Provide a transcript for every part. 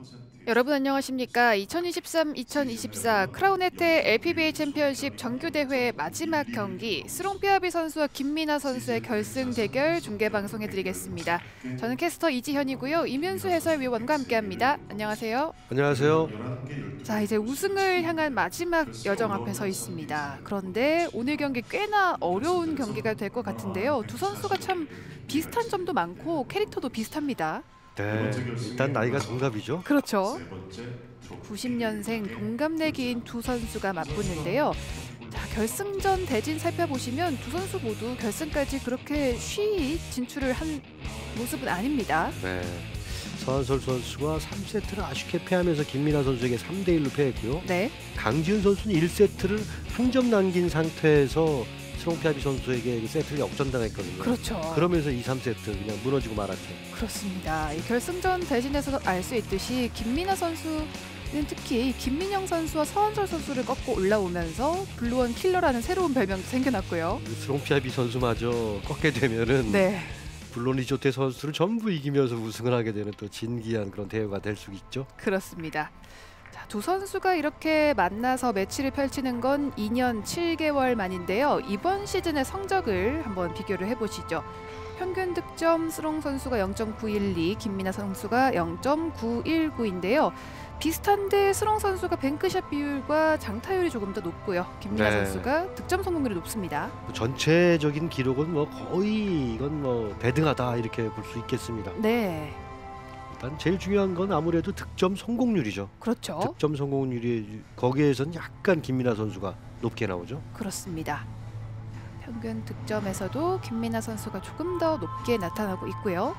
여러분 안녕하십니까? 2023-2024 크라운 혜태 LPBA 챔피언십 정규대회 마지막 경기 스롱피아비 선수와 김민아 선수의 결승 대결 중계방송해드리겠습니다. 저는 캐스터 이지현이고요. 이면수 해설위원과 함께합니다. 안녕하세요. 안녕하세요. 자, 이제 우승을 향한 마지막 여정 앞에 서 있습니다. 그런데 오늘 경기 꽤나 어려운 경기가 될 것 같은데요. 두 선수가 참 비슷한 점도 많고 캐릭터도 비슷합니다. 네, 일단 나이가 동갑이죠. 그렇죠. 90년생 동갑내기인 두 선수가 맞붙는데요. 자, 결승전 대진 살펴보시면 두 선수 모두 결승까지 그렇게 쉬이 진출을 한 모습은 아닙니다. 네, 서한솔 선수가 3세트를 아쉽게 패하면서 김민아 선수에게 3대1로 패했고요. 네. 강지은 선수는 1세트를 한 점 남긴 상태에서 스롱피아비 선수에게 세트를 역전당했거든요. 그렇죠. 그러면서 2, 3세트 그냥 무너지고 말았죠. 그렇습니다. 이 결승전 대진에서 알 수 있듯이 김민아 선수는 특히 김민영 선수와 서한솔 선수를 꺾고 올라오면서 블루원 킬러라는 새로운 별명도 생겨났고요. 스롱피아비 선수마저 꺾게 되면은 네. 블론 리조테 선수를 전부 이기면서 우승을 하게 되는 또 진기한 그런 대회가 될 수 있죠. 그렇습니다. 자, 두 선수가 이렇게 만나서 매치를 펼치는 건 2년 7개월 만인데요. 이번 시즌의 성적을 한번 비교를 해보시죠. 평균 득점 스롱 선수가 0.912, 김민아 선수가 0.919인데요. 비슷한데 스롱 선수가 뱅크샷 비율과 장타율이 조금 더 높고요. 김민아 네. 선수가 득점 성공률이 높습니다. 전체적인 기록은 뭐 거의 이건 뭐 배등하다 이렇게 볼 수 있겠습니다. 네, 일단 제일 중요한 건 아무래도 득점 성공률이죠. 그렇죠. 득점 성공률이 거기에선 약간 김민아 선수가 높게 나오죠. 그렇습니다. 평균 득점에서도 김민아 선수가 조금 더 높게 나타나고 있고요.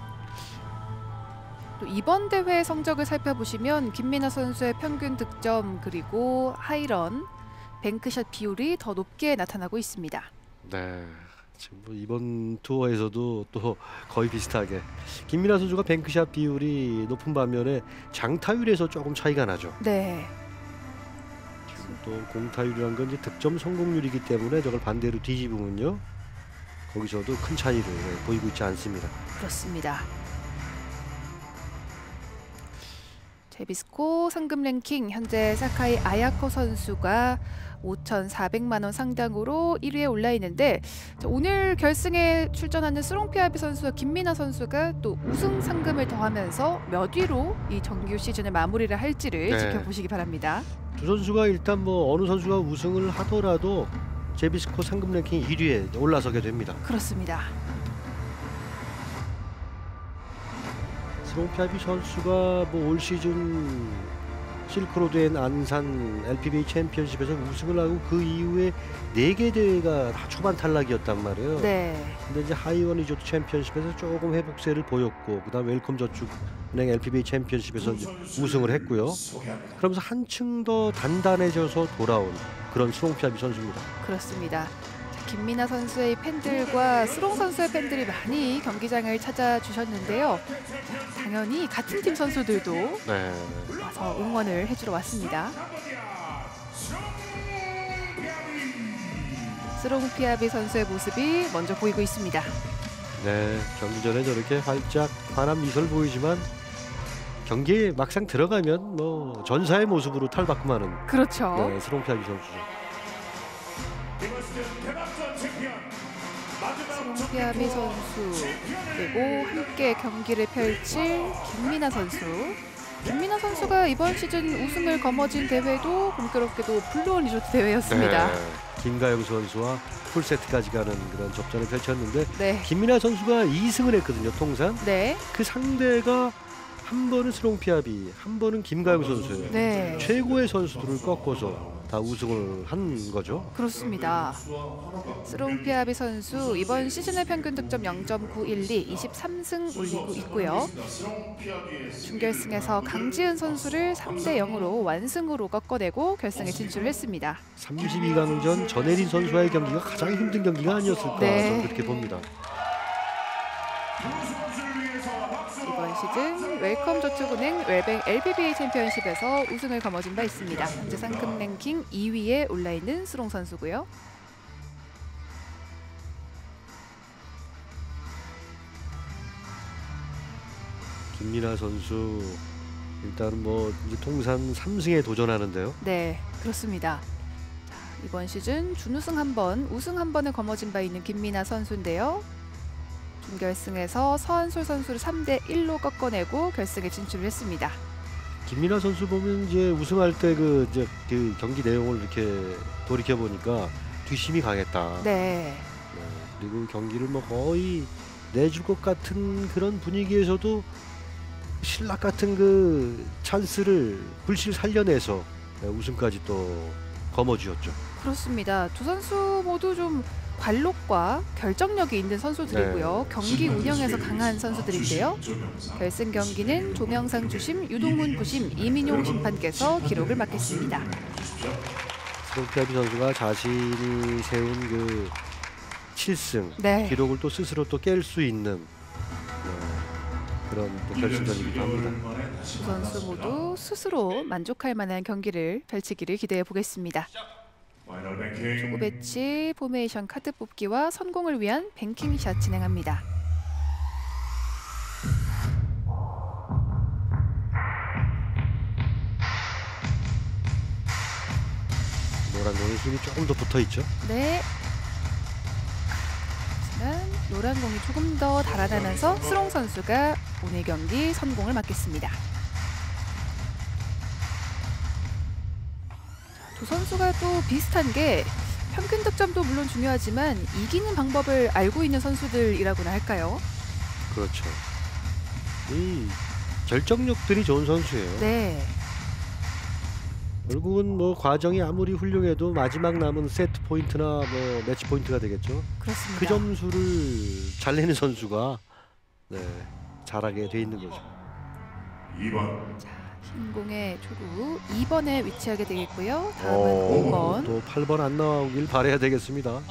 또 이번 대회 성적을 살펴보시면 김민아 선수의 평균 득점 그리고 하이런, 뱅크샷 비율이 더 높게 나타나고 있습니다. 네. 지금 뭐 이번 투어에서도 또 거의 비슷하게 김민아 선수가 뱅크샷 비율이 높은 반면에 장타율에서 조금 차이가 나죠. 네, 또 공타율이란 건 이제 득점 성공률이기 때문에 저걸 반대로 뒤집으면요. 거기서도 큰 차이를 보이고 있지 않습니다. 그렇습니다. 제비스코 상금 랭킹 현재 사카이 아야코 선수가 5,400만 원 상당으로 1위에 올라 있는데, 자, 오늘 결승에 출전하는 스롱피아비 선수와 김민아 선수가 또 우승 상금을 더하면서 몇 위로 이 정규 시즌을 마무리를 할지를 네. 지켜보시기 바랍니다. 두 선수가 일단 뭐 어느 선수가 우승을 하더라도 제비스코 상금 랭킹 1위에 올라서게 됩니다. 그렇습니다. 스롱피아비 선수가 뭐 올 시즌 실크로드 앤 안산 LPBA 챔피언십에서 우승을 하고 그 이후에 4개 대회가 다 초반 탈락이었단 말이에요. 네, 근데 이제 하이원 리조트 챔피언십에서 조금 회복세를 보였고, 그다음 웰컴 저축은행 LPBA 챔피언십에서 우승을 했고요. 그러면서 한층 더 단단해져서 돌아온 그런 스롱피아비 선수입니다. 그렇습니다. 자, 김민아 선수의 팬들과 스롱 선수의 팬들이 많이 경기장을 찾아주셨는데요. 자, 당연히 같은 팀 선수들도 네. 와서 응원을 해주러 왔습니다. 스롱피아비 선수의 모습이 먼저 보이고 있습니다. 네, 경기 전에 저렇게 활짝 환한 미소를 보이지만 경기에 막상 들어가면 뭐 전사의 모습으로 탈바꿈하는 그렇죠. 네, 스롱피아비 선수죠. 스롱피아비 선수 그리고 함께 경기를 펼칠 김민아 선수. 김민아 선수가 이번 시즌 우승을 거머쥔 대회도 공교롭게도 블루원 리조트 대회였습니다. 네, 김가영 선수와 풀세트까지 가는 그런 접전을 펼쳤는데 네, 김민아 선수가 2승을 했거든요. 통산. 네, 그 상대가 한 번은 스롱피아비, 한 번은 김가영 선수예요. 네, 최고의 선수들을 꺾어서 다 우승을 한 거죠. 그렇습니다. 스롱피아비 선수 이번 시즌의 평균 득점 0.912, 23승 올리고 있고요. 준결승에서 강지은 선수를 3대 0으로 완승으로 꺾어내고 결승에 진출했습니다. 32강전 전혜린 선수와의 경기가 가장 힘든 경기가 아니었을까 네. 저는 그렇게 봅니다. 이번 시즌 웰컴 저축은행 웰뱅 LPBA 챔피언십에서 우승을 거머쥔 바 있습니다. 현재 상금 랭킹 2위에 올라 있는 스롱 선수고요. 김민아 선수 일단은 뭐 이제 통산 3승에 도전하는데요. 네, 그렇습니다. 자, 이번 시즌 준우승 한 번, 우승 한 번을 거머쥔 바 있는 김민아 선수인데요. 준결승에서 서한솔 선수를 3대1로 꺾어내고 결승에 진출을 했습니다. 김민아 선수 보면 이제 우승할 때 그 경기 내용을 이렇게 돌이켜 보니까 뒷심이 강했다. 네. 그리고 경기를 뭐 거의 내줄 것 같은 그런 분위기에서도 신락 같은 그 찬스를 불실 살려내서 우승까지 또 거머쥐었죠. 그렇습니다. 두 선수 모두 좀 관록과 결정력이 있는 선수들이고요. 경기 운영에서 강한 선수들인데요. 결승 경기는 조명상 주심, 유동훈 부심, 이민용 심판께서 기록을 맡겠습니다. 스롱피아비 선수가 자신이 세운 그 7승 네. 기록을 또 스스로 또 깰 수 있는 그런 또 결승전이기도 합니다. 두 선수 모두 스스로 만족할 만한 경기를 펼치기를 기대해 보겠습니다. 초구 배치, 포메이션 카드 뽑기와 선공을 위한 뱅킹샷 진행합니다. 노란 공에 힘이 조금 더 붙어 있죠. 네. 하지만 노란 공이 조금 더 달아나면서 스롱 선수가 오늘 경기 선공을 맡겠습니다. 두 선수가 또 비슷한 게 평균 득점도 물론 중요하지만 이기는 방법을 알고 있는 선수들이라고나 할까요? 그렇죠. 이 결정력들이 좋은 선수예요. 네. 결국은 뭐 과정이 아무리 훌륭해도 마지막 남은 세트 포인트나 뭐 매치 포인트가 되겠죠. 그렇습니다. 그 점수를 잘 내는 선수가 잘하게 돼 있는 거죠. 2번. 자, 흰 공의 초구 2번에 위치하게 되겠고요. 다음은 5번. 또 8번 안 나오길 바라야 되겠습니다.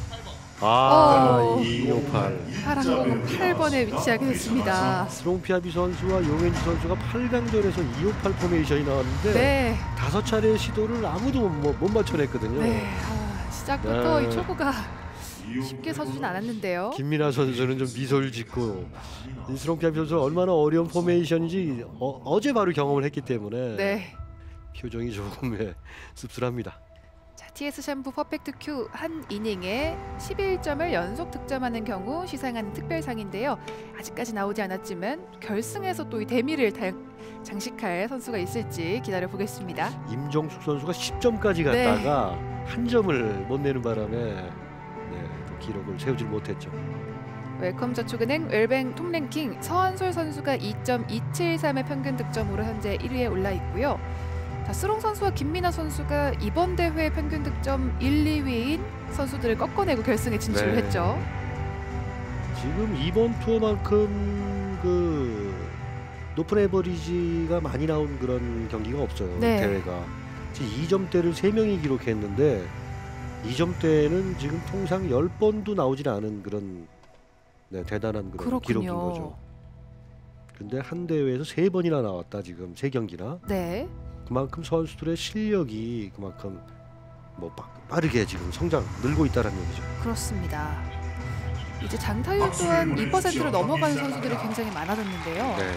오. 258. 파란 공은 8번에 위치하게 됐습니다. 스롱피아비 선수와 용현주 선수가 8강전에서 258 포메이션이 나왔는데 네. 5차례 시도를 아무도 못 맞춰냈거든요. 네. 시작부터 네. 이 초구가 쉽게 서주진 않았는데요. 김민아 선수는 좀 미소를 짓고 이 스롱피아비 선수가 얼마나 어려운 포메이션인지 어제 바로 경험을 했기 때문에 네. 표정이 조금 씁쓸합니다. 자, TS 샴푸 퍼펙트 큐 한 이닝에 11점을 연속 득점하는 경우 시상하는 특별상인데요. 아직까지 나오지 않았지만 결승에서 또 이 대미를 장식할 선수가 있을지 기다려 보겠습니다. 임종숙 선수가 10점까지 갔다가 한 점을 못 내는 바람에 또 기록을 세우질 못했죠. 웰컴저축은행 웰뱅 톱랭킹 서한솔 선수가 2.273의 평균 득점으로 현재 1위에 올라 있고요. 자, 스롱 선수와 김민아 선수가 이번 대회 평균 득점 1, 2위인 선수들을 꺾어내고 결승에 진출을 네. 했죠. 지금 이번 투어만큼 그 높은 에버리지가 많이 나온 그런 경기가 없어요. 네. 대회가. 지금 2점대를 3명이 기록했는데 2점대는 지금 통상 10번도 나오질 않은 그런 대단한 그런 기록인 거죠. 근데 한 대회에서 3번이나 나왔다. 지금 3경기나. 네. 그만큼 선수들의 실력이 그만큼 뭐 빠르게 지금 성장 늘고 있다는 얘기죠. 그렇습니다. 이제 장타율 또한 2%를 넘어가는 선수들이 굉장히 많아졌는데요. 네.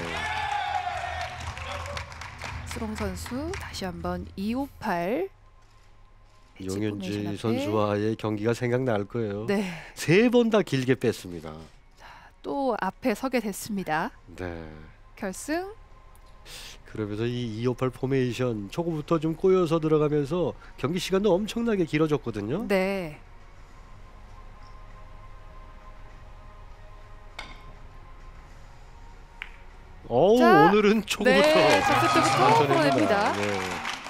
스롱 선수 다시 한번 258 용현지 선수와의 경기가 생각날 거예요. 네. 3번 다 길게 뺐습니다. 또 앞에 서게 됐습니다. 네. 결승. 그러면서 이 258 포메이션 초구부터 좀 꼬여서 들어가면서 경기 시간도 엄청나게 길어졌거든요. 네. 자, 오늘은 초구부터 네, 첫 세트부터 풀어냅니다. 네.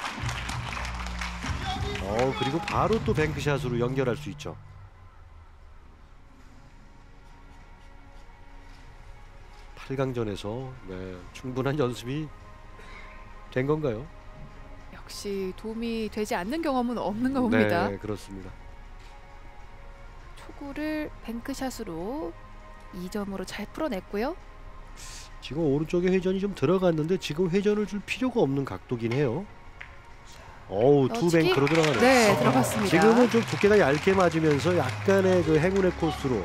그리고 바로 또 뱅크샷으로 연결할 수 있죠. (8강전에서) 충분한 연습이 된 건가요? 역시 도움이 되지 않는 경험은 없는가 봅니다. 네, 그렇습니다. 초구를 뱅크샷으로 2점으로 잘 풀어냈고요. 지금 오른쪽에 회전이 좀 들어갔는데 지금 회전을 줄 필요가 없는 각도긴 해요. 투 뱅크로 들어가네요. 네, 들어갔습니다. 지금은 좀 두께가 얇게 맞으면서 약간의 그 행운의 코스로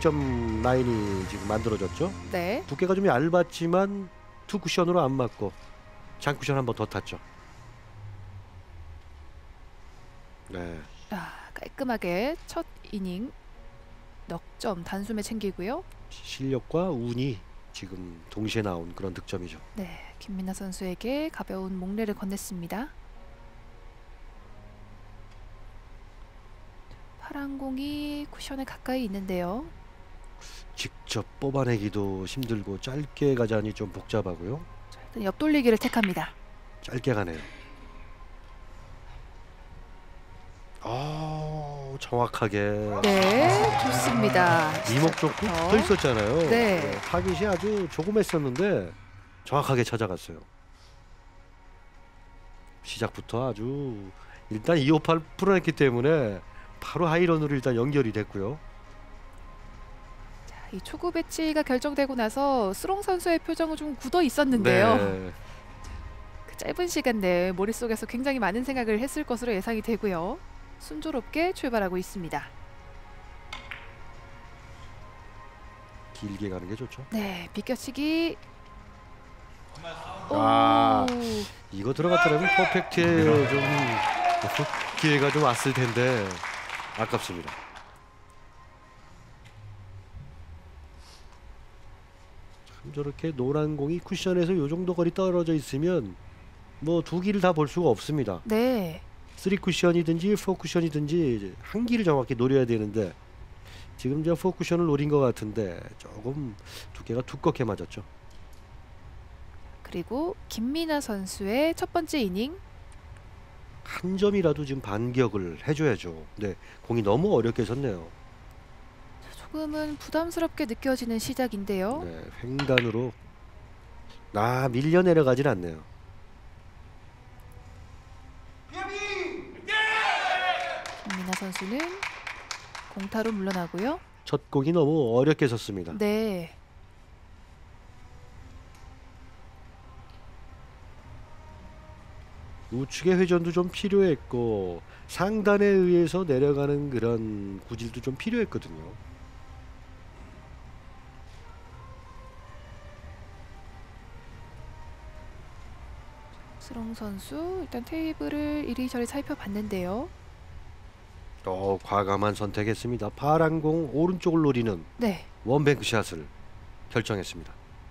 득점 라인이 지금 만들어졌죠. 네. 두께가 좀 얇았지만 투 쿠션으로 안 맞고 장쿠션 한 번 더 탔죠. 네. 깔끔하게 첫 이닝 넉점 단숨에 챙기고요. 실력과 운이 지금 동시에 나온 그런 득점이죠. 네, 김민아 선수에게 가벼운 목례를 건넸습니다. 파란 공이 쿠션에 가까이 있는데요. 직접 뽑아내기도 힘들고 짧게 가자니 좀 복잡하고요. 자, 일단 옆돌리기를 택합니다. 짧게 가네요. 정확하게. 네, 좋습니다. 이목 좋고 시작부터. 붙어 있었잖아요. 네. 타깃이 아주 조금했었는데 정확하게 찾아갔어요. 시작부터 아주 일단 258 풀어냈기 때문에 바로 하이런으로 일단 연결이 됐고요. 자, 이 초구 배치가 결정되고 나서 스롱 선수의 표정은 좀 굳어 있었는데요. 네. 그 짧은 시간 내에 머릿속에서 굉장히 많은 생각을 했을 것으로 예상이 되고요. 순조롭게 출발하고 있습니다. 길게 가는 게 좋죠. 네, 비껴치기. 아. 오, 이거 들어갔더라면 퍼펙트에 좀 기회가 좀 왔을 텐데 아깝습니다. 참 저렇게 노란 공이 쿠션에서 요 정도 거리 떨어져 있으면 뭐 두 길을 다 볼 수가 없습니다. 네, 3 쿠션이든지 4 쿠션이든지 한 길을 정확히 노려야 되는데 지금 저 4 쿠션을 노린 것 같은데 조금 두께가 두껍게 맞았죠. 그리고 김민아 선수의 첫 번째 이닝. 한 점이라도 지금 반격을 해줘야죠. 네, 공이 너무 어렵게 섰네요. 조금은 부담스럽게 느껴지는 시작인데요. 네, 횡단으로 밀려 내려가진 않네요. 김민아 선수는 공타로 물러나고요. 첫 공이 너무 어렵게 섰습니다. 네, 우측의 회전도 좀 필요했고 상단에 의해서 내려가는 그런 구질도 좀 필요했거든요. 스롱 선수 일단 테이블을 이리저리 살펴봤는데요. 과감한 선택했습니다. 파란 공 오른쪽을 노리는 네, 원뱅크 샷을 결정했습니다.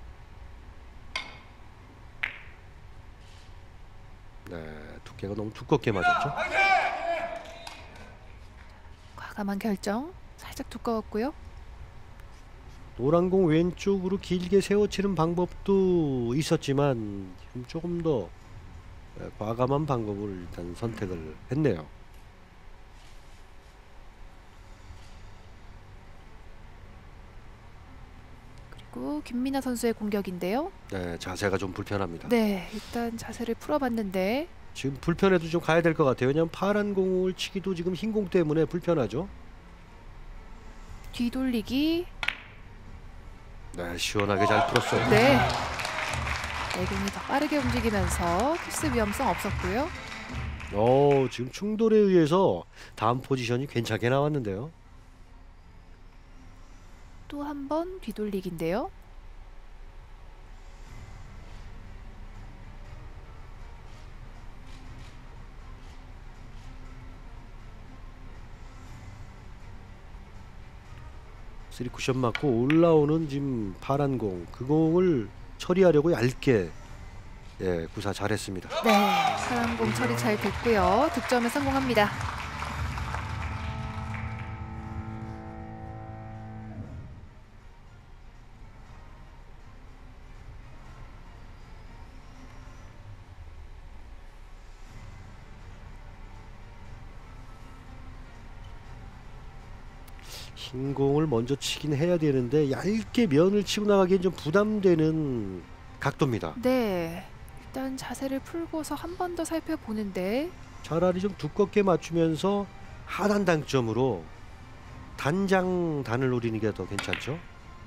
네, 두께가 너무 두껍게 맞았죠. 과감한 결정. 살짝 두꺼웠고요. 노란 공 왼쪽으로 길게 세워치는 방법도 있었지만 조금 더 과감한 방법을 일단 선택을 했네요. 그리고 김민아 선수의 공격인데요. 네, 자세가 좀 불편합니다. 네, 일단 자세를 풀어봤는데 지금 불편해도 좀 가야 될 것 같아요. 왜냐하면 파란 공을 치기도 지금 흰 공 때문에 불편하죠. 뒤돌리기. 네, 시원하게 잘 풀었어요. 네, 내공이 더 빠르게 움직이면서 키스 위험성 없었고요. 지금 충돌에 의해서 다음 포지션이 괜찮게 나왔는데요. 또 한 번 뒤돌리기인데요. 쓰리 쿠션 맞고 올라오는 지금 파란 공, 그 공을 처리하려고 얇게 구사 잘했습니다. 네, 파란 공 처리 잘 됐고요. 득점에 성공합니다. 흰 공을 먼저 치긴 해야 되는데 얇게 면을 치고 나가기엔 좀 부담되는 각도입니다. 네, 일단 자세를 풀고서 한 번 더 살펴보는데 차라리 좀 두껍게 맞추면서 하단 당점으로 단을 노리는 게 더 괜찮죠.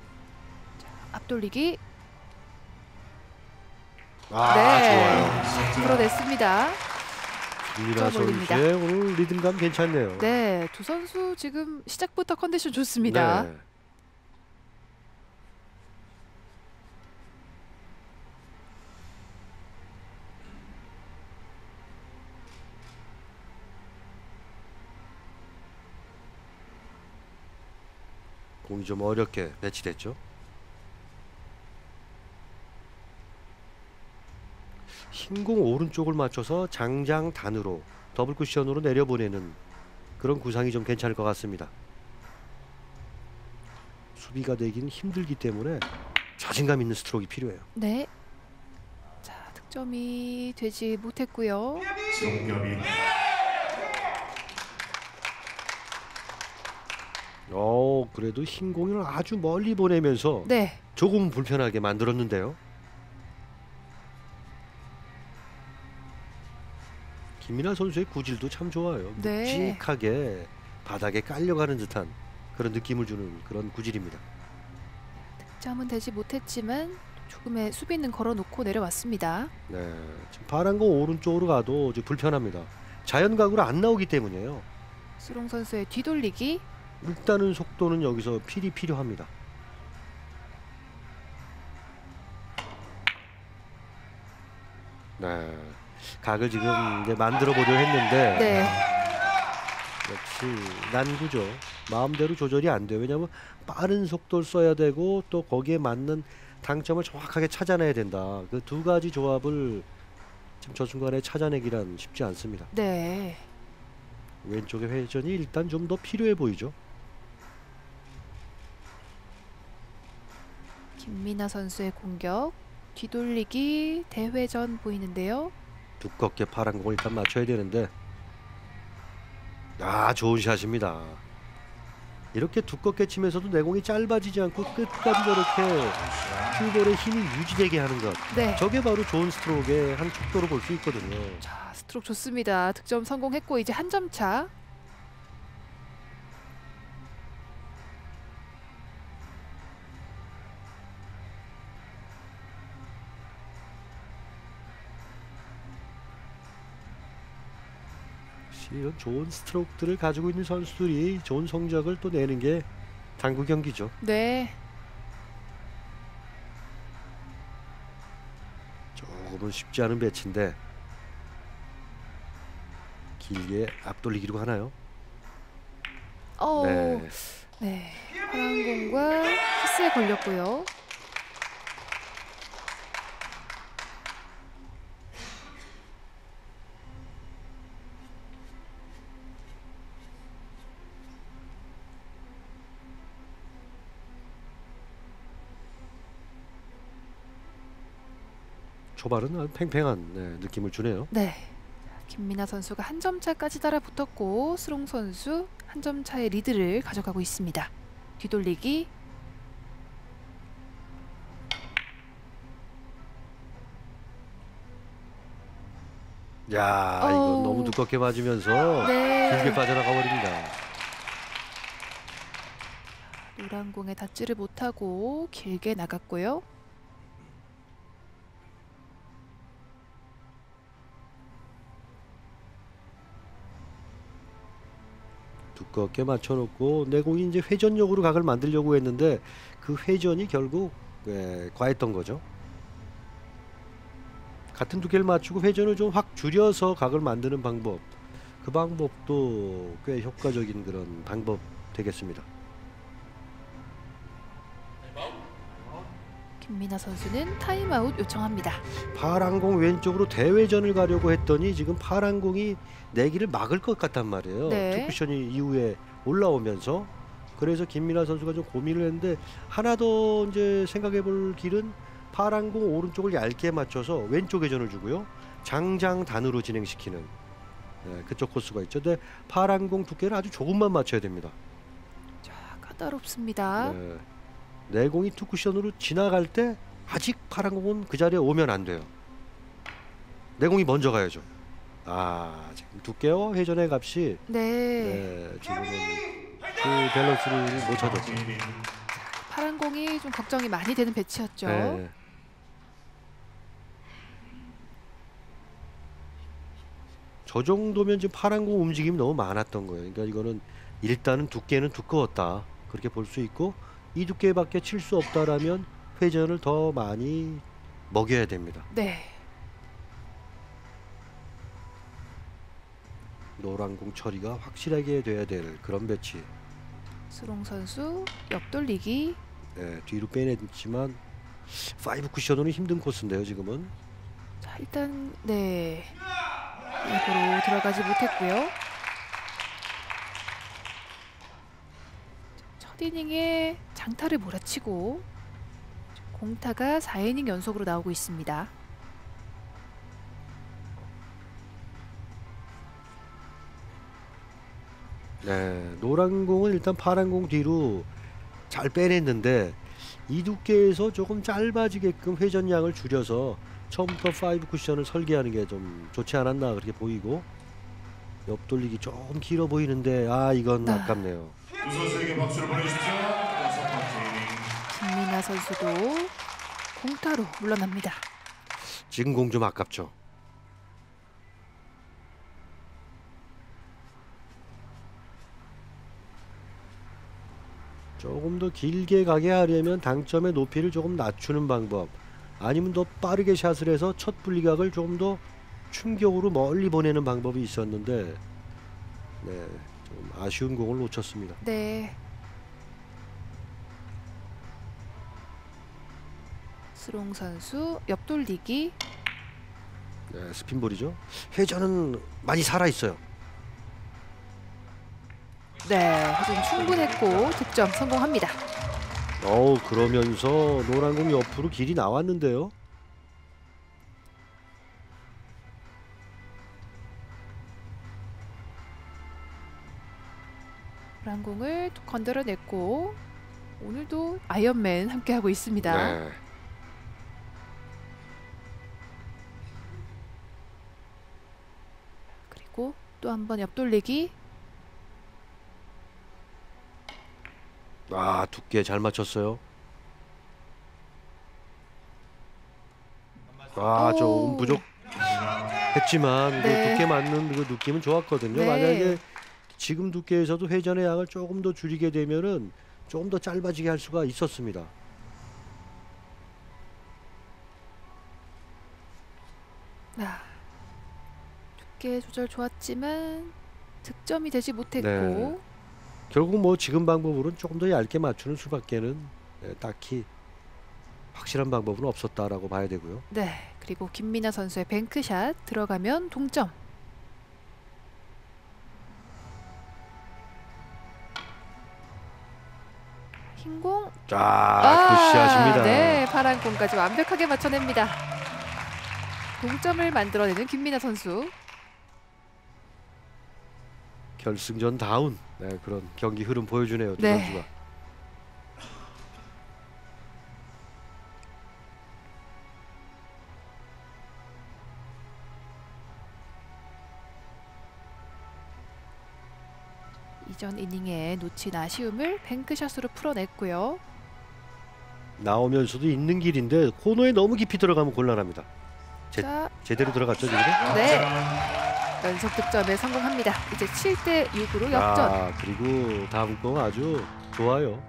앞돌리기. 좋아요. 풀어냈습니다. 김민아 점 올립니다. 선수의 오늘 리듬감 괜찮네요. 네, 두 선수 지금 시작부터 컨디션 좋습니다. 네. 공이 좀 어렵게 배치됐죠. 흰 공 오른쪽을 맞춰서 장장 단으로 더블 쿠션으로 내려보내는 그런 구상이 좀 괜찮을 것 같습니다. 수비가 되긴 힘들기 때문에 자신감 있는 스트로크가 필요해요. 네. 자, 득점이 되지 못했고요. 정답이 그래도 흰 공을 아주 멀리 보내면서 네. 조금 불편하게 만들었는데요. 김민아 선수의 구질도 참 좋아요. 네. 묵직하게 바닥에 깔려가는 듯한 그런 느낌을 주는 그런 구질입니다. 득점은 되지 못했지만 조금의 수비는 걸어놓고 내려왔습니다. 네, 지금 파란 공 오른쪽으로 가도 좀 불편합니다. 자연각으로 안 나오기 때문이에요. 수롱 선수의 뒤돌리기. 일단은 속도는 여기서 필요합니다. 네, 각을 지금 이제 만들어 보려 했는데 네. 역시 난구죠. 마음대로 조절이 안 돼요. 왜냐하면 빠른 속도를 써야 되고 또 거기에 맞는 당점을 정확하게 찾아내야 된다. 그 두 가지 조합을 지금 저 순간에 찾아내기란 쉽지 않습니다. 네. 왼쪽의 회전이 일단 좀 더 필요해 보이죠. 김민아 선수의 공격. 뒤돌리기 대회전 보이는데요. 두껍게 파란 공을 일단 맞춰야 되는데 좋은 샷입니다. 이렇게 두껍게 치면서도 내공이 짧아지지 않고 끝까지 저렇게 큐볼의 힘이 유지되게 하는 것. 네. 저게 바로 좋은 스트로크의 한 척도로 볼 수 있거든요. 자, 스트로크 좋습니다. 득점 성공했고 이제 한 점 차. 이런 좋은 스트로크들을 가지고 있는 선수들이 좋은 성적을 또 내는 게 당구 경기죠. 네. 조금은 쉽지 않은 배치인데 길게 앞돌리기로 하나요? 네. 네. 파란 공과 키스에 걸렸고요. 초반은 아주 팽팽한 느낌을 주네요. 네. 자, 김민아 선수가 한 점 차까지 따라붙었고 수롱 선수 한 점 차의 리드를 가져가고 있습니다. 뒤돌리기. 야, 이건 너무 두껍게 맞으면서 네. 길게 빠져나가 버립니다. 노란 공에 닿지를 못하고 길게 나갔고요. 두껍게 맞춰놓고 내공이 이제 회전력으로 각을 만들려고 했는데 그 회전이 결국 과했던 거죠. 같은 두께를 맞추고 회전을 좀 확 줄여서 각을 만드는 방법, 그 방법도 꽤 효과적인 그런 방법 되겠습니다. 김민아 선수는 타임아웃 요청합니다. 파란 공 왼쪽으로 대회전을 가려고 했더니 지금 파란 공이 내기를 막을 것 같단 말이에요. 네. 투쿠션이 이후에 올라오면서. 그래서 김민아 선수가 좀 고민을 했는데 하나 더 이제 생각해 볼 길은 파란 공 오른쪽을 얇게 맞춰서 왼쪽 회전을 주고요. 장장 단으로 진행시키는 그쪽 코스가 있죠. 근데 파란 공 두께를 아주 조금만 맞춰야 됩니다. 자, 까다롭습니다. 네. 내공이 투쿠션으로 지나갈 때 아직 파란 공은 그 자리에 오면 안 돼요. 내공이 먼저 가야죠. 지금 두께와 회전의 값이 지금은 그 밸런스를 못 찾았죠. 파란 공이 좀 걱정이 많이 되는 배치였죠. 네. 저 정도면 지금 파란 공 움직임이 너무 많았던 거예요. 그러니까 이거는 일단은 두께는 두꺼웠다, 그렇게 볼 수 있고, 이 두께밖에 칠 수 없다라면 회전을 더 많이 먹여야 됩니다. 네. 노란 공 처리가 확실하게 돼야 될 그런 배치. 스롱 선수 옆돌리기. 네, 뒤로 빼냈지만 5 쿠션으로는 힘든 코스인데요 지금은. 자, 일단 네, 입으로 들어가지 못했고요. 첫 이닝에 장타를 몰아치고 공타가 4이닝 연속으로 나오고 있습니다. 네, 노란 공은 일단 파란 공 뒤로 잘 빼냈는데 이 두께에서 조금 짧아지게끔 회전량을 줄여서 처음부터 5 쿠션을 설계하는 게 좀 좋지 않았나 그렇게 보이고, 옆돌리기 조금 길어 보이는데 이건 아깝네요. 두 선수에게 박수를 보내주십시오. 여섯 번째 이닝. 김민아 선수도 공타로 물러납니다. 지금 공 좀 아깝죠. 조금 더 길게 가게 하려면 당점의 높이를 조금 낮추는 방법, 아니면 더 빠르게 샷을 해서 첫 분리각을 조금 더 충격으로 멀리 보내는 방법이 있었는데, 네, 좀 아쉬운 공을 놓쳤습니다. 네. 스롱 선수 옆돌리기. 네, 스핀볼이죠. 회전은 많이 살아 있어요. 네, 회전 충분했고 득점 성공합니다. 그러면서 노란 공 옆으로 길이 나왔는데요. 노란 공을 건드려냈고 오늘도 아이언맨 함께하고 있습니다. 네. 그리고 또 한 번 옆돌리기. 두께 잘 맞췄어요. 조금 부족했지만 네. 두께 맞는 그 느낌은 좋았거든요. 네. 만약에 지금 두께에서도 회전의 양을 조금 더 줄이게 되면은 조금 더 짧아지게 할 수가 있었습니다. 두께 조절 좋았지만 득점이 되지 못했고. 네. 결국 뭐 지금 방법으로는 조금 더 얇게 맞추는 수밖에는 딱히 확실한 방법은 없었다라고 봐야 되고요. 네, 그리고 김민아 선수의 뱅크샷 들어가면 동점. 흰공. 굿샷입니다. 네, 파란 공까지 완벽하게 맞춰냅니다. 동점을 만들어내는 김민아 선수. 결승전 다운 그런 경기 흐름 보여주네요. 두 네. 선수가. 이전 이닝에 놓친 아쉬움을 뱅크샷으로 풀어냈고요. 나오면서도 있는 길인데 코너에 너무 깊이 들어가면 곤란합니다. 자, 제대로 들어갔죠 지금? 네, 연속 득점에 성공합니다. 이제 7대 6으로 역전. 그리고 다음 거 아주 좋아요.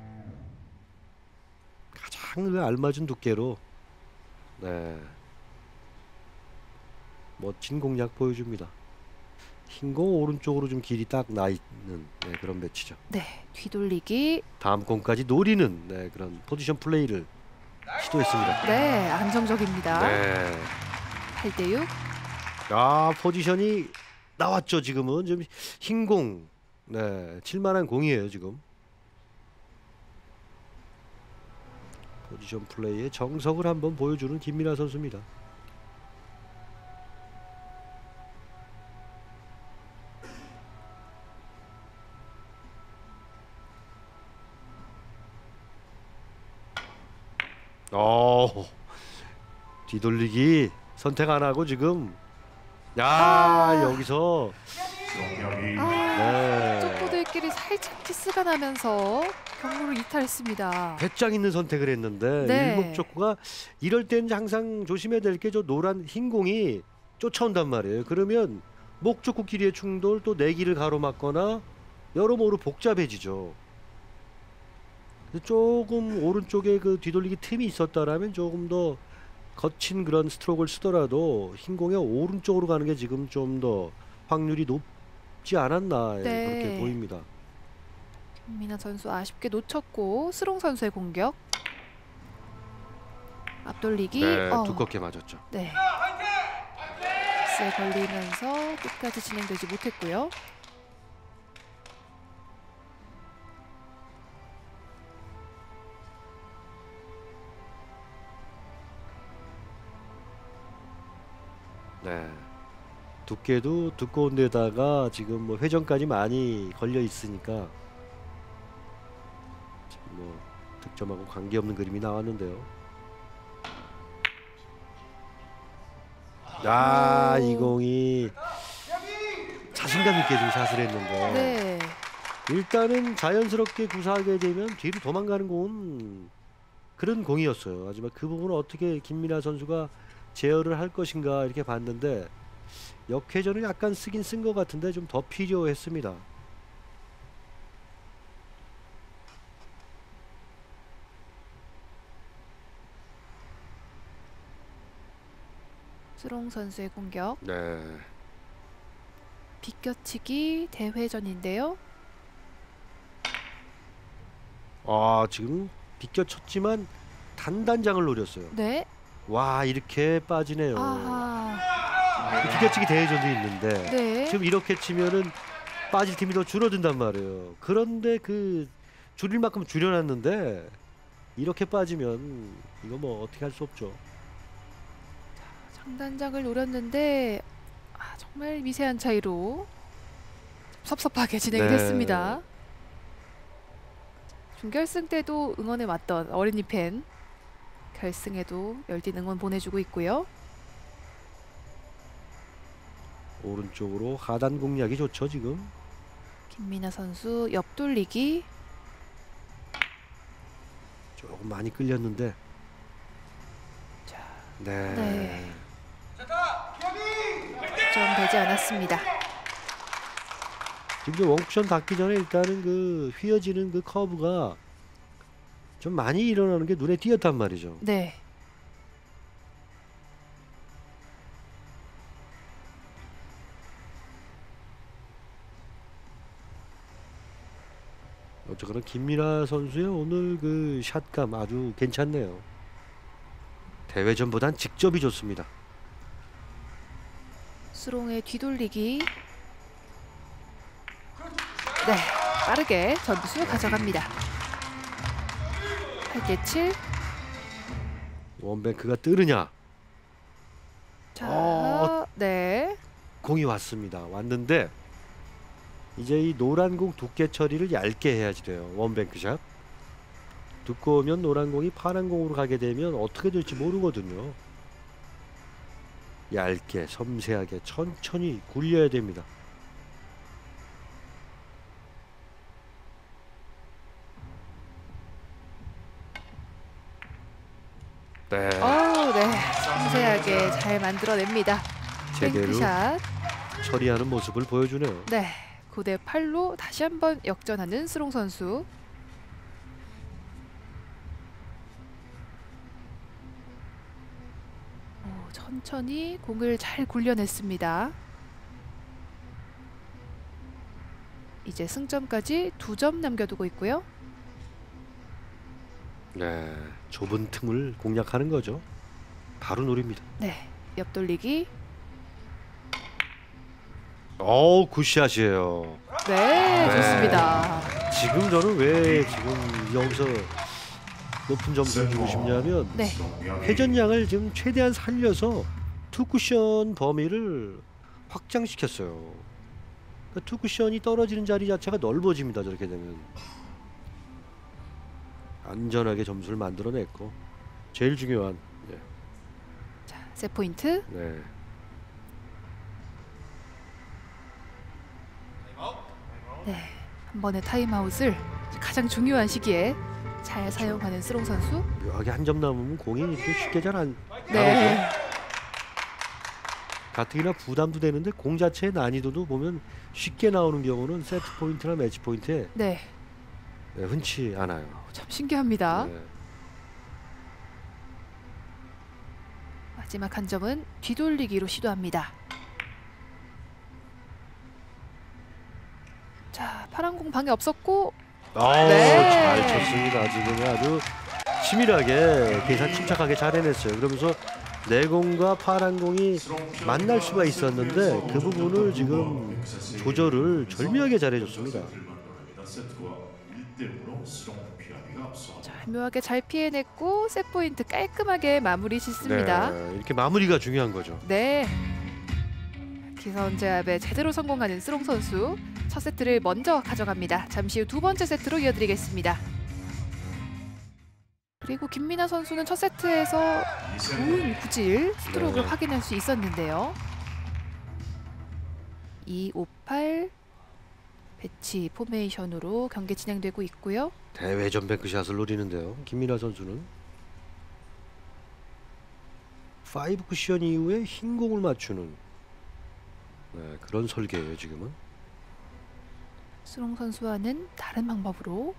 가장 그 알맞은 두께로 멋진 공략 보여줍니다. 흰공 오른쪽으로 좀 길이 딱 나 있는 그런 배치죠. 네, 뒤돌리기. 다음 공까지 노리는 그런 포지션 플레이를 시도했습니다. 네, 안정적입니다. 네. 8대 6. 포지션이 나왔죠. 지금은 좀 흰공 칠만한 공이에요 지금. 포지션 플레이의 정석을 한번 보여주는 김민아 선수입니다. 뒤돌리기 선택 안 하고 지금 여기서 쪽보들끼리 살짝 키스가 나면서 경로를 이탈했습니다. 배짱 있는 선택을 했는데 네. 일목적구가 이럴 땐 항상 조심해야 될 게 저 노란 흰 공이 쫓아온단 말이에요. 그러면 목적구 길이의 충돌 또 내기를 가로막거나 여러모로 복잡해지죠. 조금 오른쪽에 그 뒤돌리기 틈이 있었다라면 조금 더 거친 그런 스트로크를 쓰더라도 흰 공의 오른쪽으로 가는 게 지금 좀 더 확률이 높지 않았나 네. 그렇게 보입니다. 김민아 선수 아쉽게 놓쳤고 스롱 선수의 공격. 앞돌리기. 네, 두껍게 맞았죠. 네. 에 걸리면서 끝까지 진행되지 못했고요. 네. 두께도 두꺼운 데다가 지금 뭐 회전까지 많이 걸려 있으니까 지금 뭐 득점하고 관계없는 그림이 나왔는데요. 이 공이 자신감 있게 좀 샷을 했는데 네. 일단은 자연스럽게 구사하게 되면 뒤로 도망가는 공은 그런 공이었어요. 하지만 그 부분을 어떻게 김민아 선수가 제어를 할 것인가 이렇게 봤는데 역회전을 약간 쓰긴 쓴 것 같은데 좀 더 필요했습니다. 스롱 선수의 공격. 네. 비껴치기 대회전인데요. 지금 비껴쳤지만 단단장을 노렸어요. 네. 와, 이렇게 빠지네요. 아하. 비껴치기 대회전도 있는데 네. 지금 이렇게 치면은 빠질 팀이 더 줄어든단 말이에요. 그런데 그 줄일 만큼 줄여놨는데 이렇게 빠지면 이거 뭐 어떻게 할 수 없죠. 장단장을 노렸는데 정말 미세한 차이로 섭섭하게 진행이 네. 됐습니다. 준결승 때도 응원에 왔던 어린이 팬 결승에도 열띤 응원 보내주고 있고요. 오른쪽으로 하단 공략이 좋죠 지금. 김민아 선수 옆돌리기. 조금 많이 끌렸는데. 자, 네. 네. 득점 되지 않았습니다. 지금 이제 원쿠션 닿기 전에 일단은 그 휘어지는 그 커브가 좀 많이 일어나는 게 눈에 띄었단 말이죠. 네. 어쨌거나 김민아 선수의 오늘 그 샷감 아주 괜찮네요. 대회전보단 직접이 좋습니다. 스롱의 뒤돌리기. 네, 빠르게 점수 가져갑니다. 8대7. 원뱅크가 뜨느냐. 자, 네. 공이 왔습니다. 왔는데 이제 이 노란 공 두께 처리를 얇게 해야지 돼요. 원뱅크샷. 두꺼우면 노란 공이 파란 공으로 가게 되면 어떻게 될지 모르거든요. 얇게 섬세하게 천천히 굴려야 됩니다. 네. 네. 섬세하게 잘 만들어냅니다. 제대로 뱅크샷. 처리하는 모습을 보여주네요. 네. 9대8로 다시 한번 역전하는 스롱 선수. 천천히 공을 잘 굴려냈습니다. 이제 승점까지 2점 남겨두고 있고요. 네, 좁은 틈을 공략하는 거죠. 바로 노립니다. 네, 옆돌리기. 굿샷이에요. 네, 네. 좋습니다. 지금 저는 왜 지금 여기서 높은 점수를 주고 싶냐면 네, 회전량을 지금 최대한 살려서 투쿠션 범위를 확장시켰어요. 그러니까 투쿠션이 떨어지는 자리 자체가 넓어집니다. 저렇게 되면 안전하게 점수를 만들어냈고 제일 중요한 자, 세 포인트. 네. 네, 한 번의 타임아웃을 가장 중요한 시기에 잘 사용하는 스롱 선수. 묘하게 한 점 남으면 공이 이렇게 쉽게 잘 안 네, 나오죠. 가뜩이나 부담도 되는데 공 자체의 난이도도 보면 쉽게 나오는 경우는 세트 포인트나 매치 포인트에 네, 흔치 않아요. 참 신기합니다. 네. 마지막 한 점은 뒤돌리기로 시도합니다. 자, 파란 공 방에 없었고 네. 잘 쳤습니다. 지금 아주 치밀하게 계산 침착하게 잘 해냈어요. 그러면서 내공과 파란 공이 만날 수가 있었는데 그 부분을 지금 조절을 절묘하게 잘해줬습니다. 절묘하게 잘 피해냈고 셋 포인트 깔끔하게 마무리 짓습니다. 네, 이렇게 마무리가 중요한 거죠. 네. 기선 제압에 제대로 성공하는 스롱 선수 첫 세트를 먼저 가져갑니다. 잠시 후 두 번째 세트로 이어드리겠습니다. 그리고 김민아 선수는 첫 세트에서 좋은 구질 스트로크를 네. 확인할 수 있었는데요. 2-5-8 배치 포메이션으로 경기 진행되고 있고요. 대회전 뱅크샷을 노리는데요. 김민아 선수는 5 쿠션 이후에 흰 공을 맞추는 그런 설계예요. 지금은. 스롱 선수와는 다른 방법으로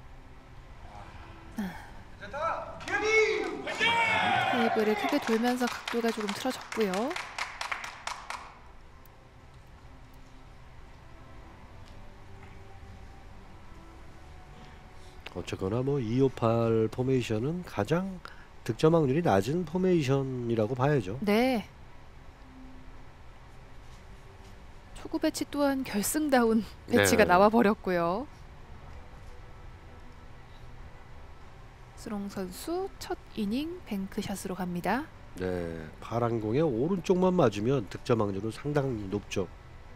테이블을 크게 돌면서 각도가 조금 틀어졌고요. 어쨌거나 뭐 258 포메이션은 가장 득점 확률이 낮은 포메이션이라고 봐야죠. 네. 초구 배치 또한 결승다운 배치가 네. 나와 버렸고요. 스롱 선수 첫 이닝 뱅크샷으로 갑니다. 네, 파란 공에 오른쪽만 맞으면 득점 확률은 상당히 높죠.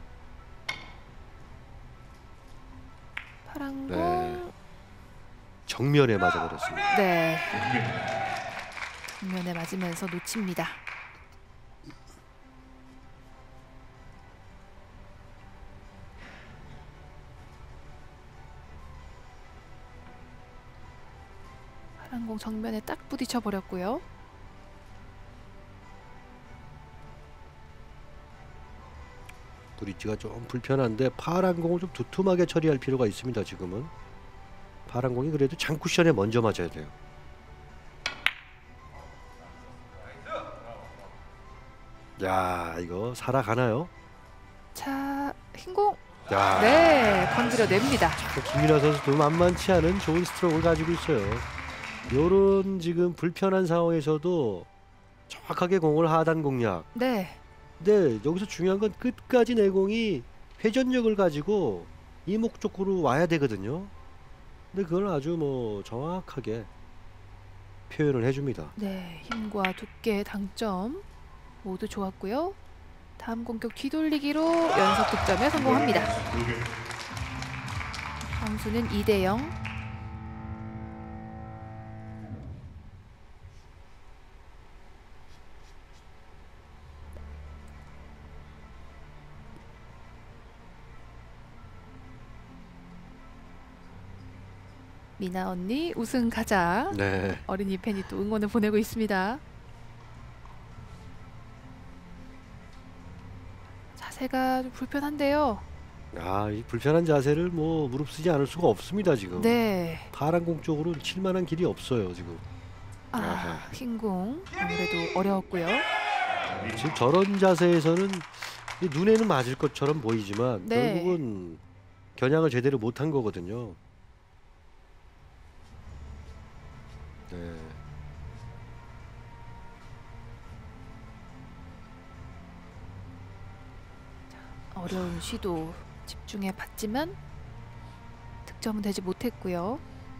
파란 네. 공. 정면에 맞아버렸습니다. 네. 정면에 맞으면서 놓칩니다. 파란 공 정면에 딱 부딪혀 버렸고요. 브릿지가 좀 불편한데 파란 공을 좀 두툼하게 처리할 필요가 있습니다. 지금은 파란 공이 그래도 장쿠션에 먼저 맞아야 돼요. 야, 이거 살아가나요? 자, 흰공. 야, 네, 건드려냅니다. 김민아 선수도 만만치 않은 좋은 스트로크를 가지고 있어요. 요런 지금 불편한 상황에서도 정확하게 공을 하단 공략. 네. 근데 여기서 중요한 건 끝까지 내공이 회전력을 가지고 이목 쪽으로 와야 되거든요. 근데 그걸 아주 뭐 정확하게 표현을 해줍니다. 네, 힘과 두께, 당점 모두 좋았고요. 다음 공격 뒤돌리기로 연속 득점에 성공합니다. 점수는 2-0. 미나 언니 우승 가자. 네. 어린이 팬이 또 응원을 보내고 있습니다. 자세가 좀 불편한데요. 아, 이 불편한 자세를 뭐 무릅쓰지 않을 수가 없습니다. 지금 네. 파란 공 쪽으로 칠 만한 길이 없어요. 지금 아하. 흰공 아무래도 어려웠고요. 지금 저런 자세에서는 이 눈에는 맞을 것처럼 보이지만 네. 결국은 겨냥을 제대로 못한 거거든요. 네. 어려운 시도 집중해 봤지만 득점되지 못했고요.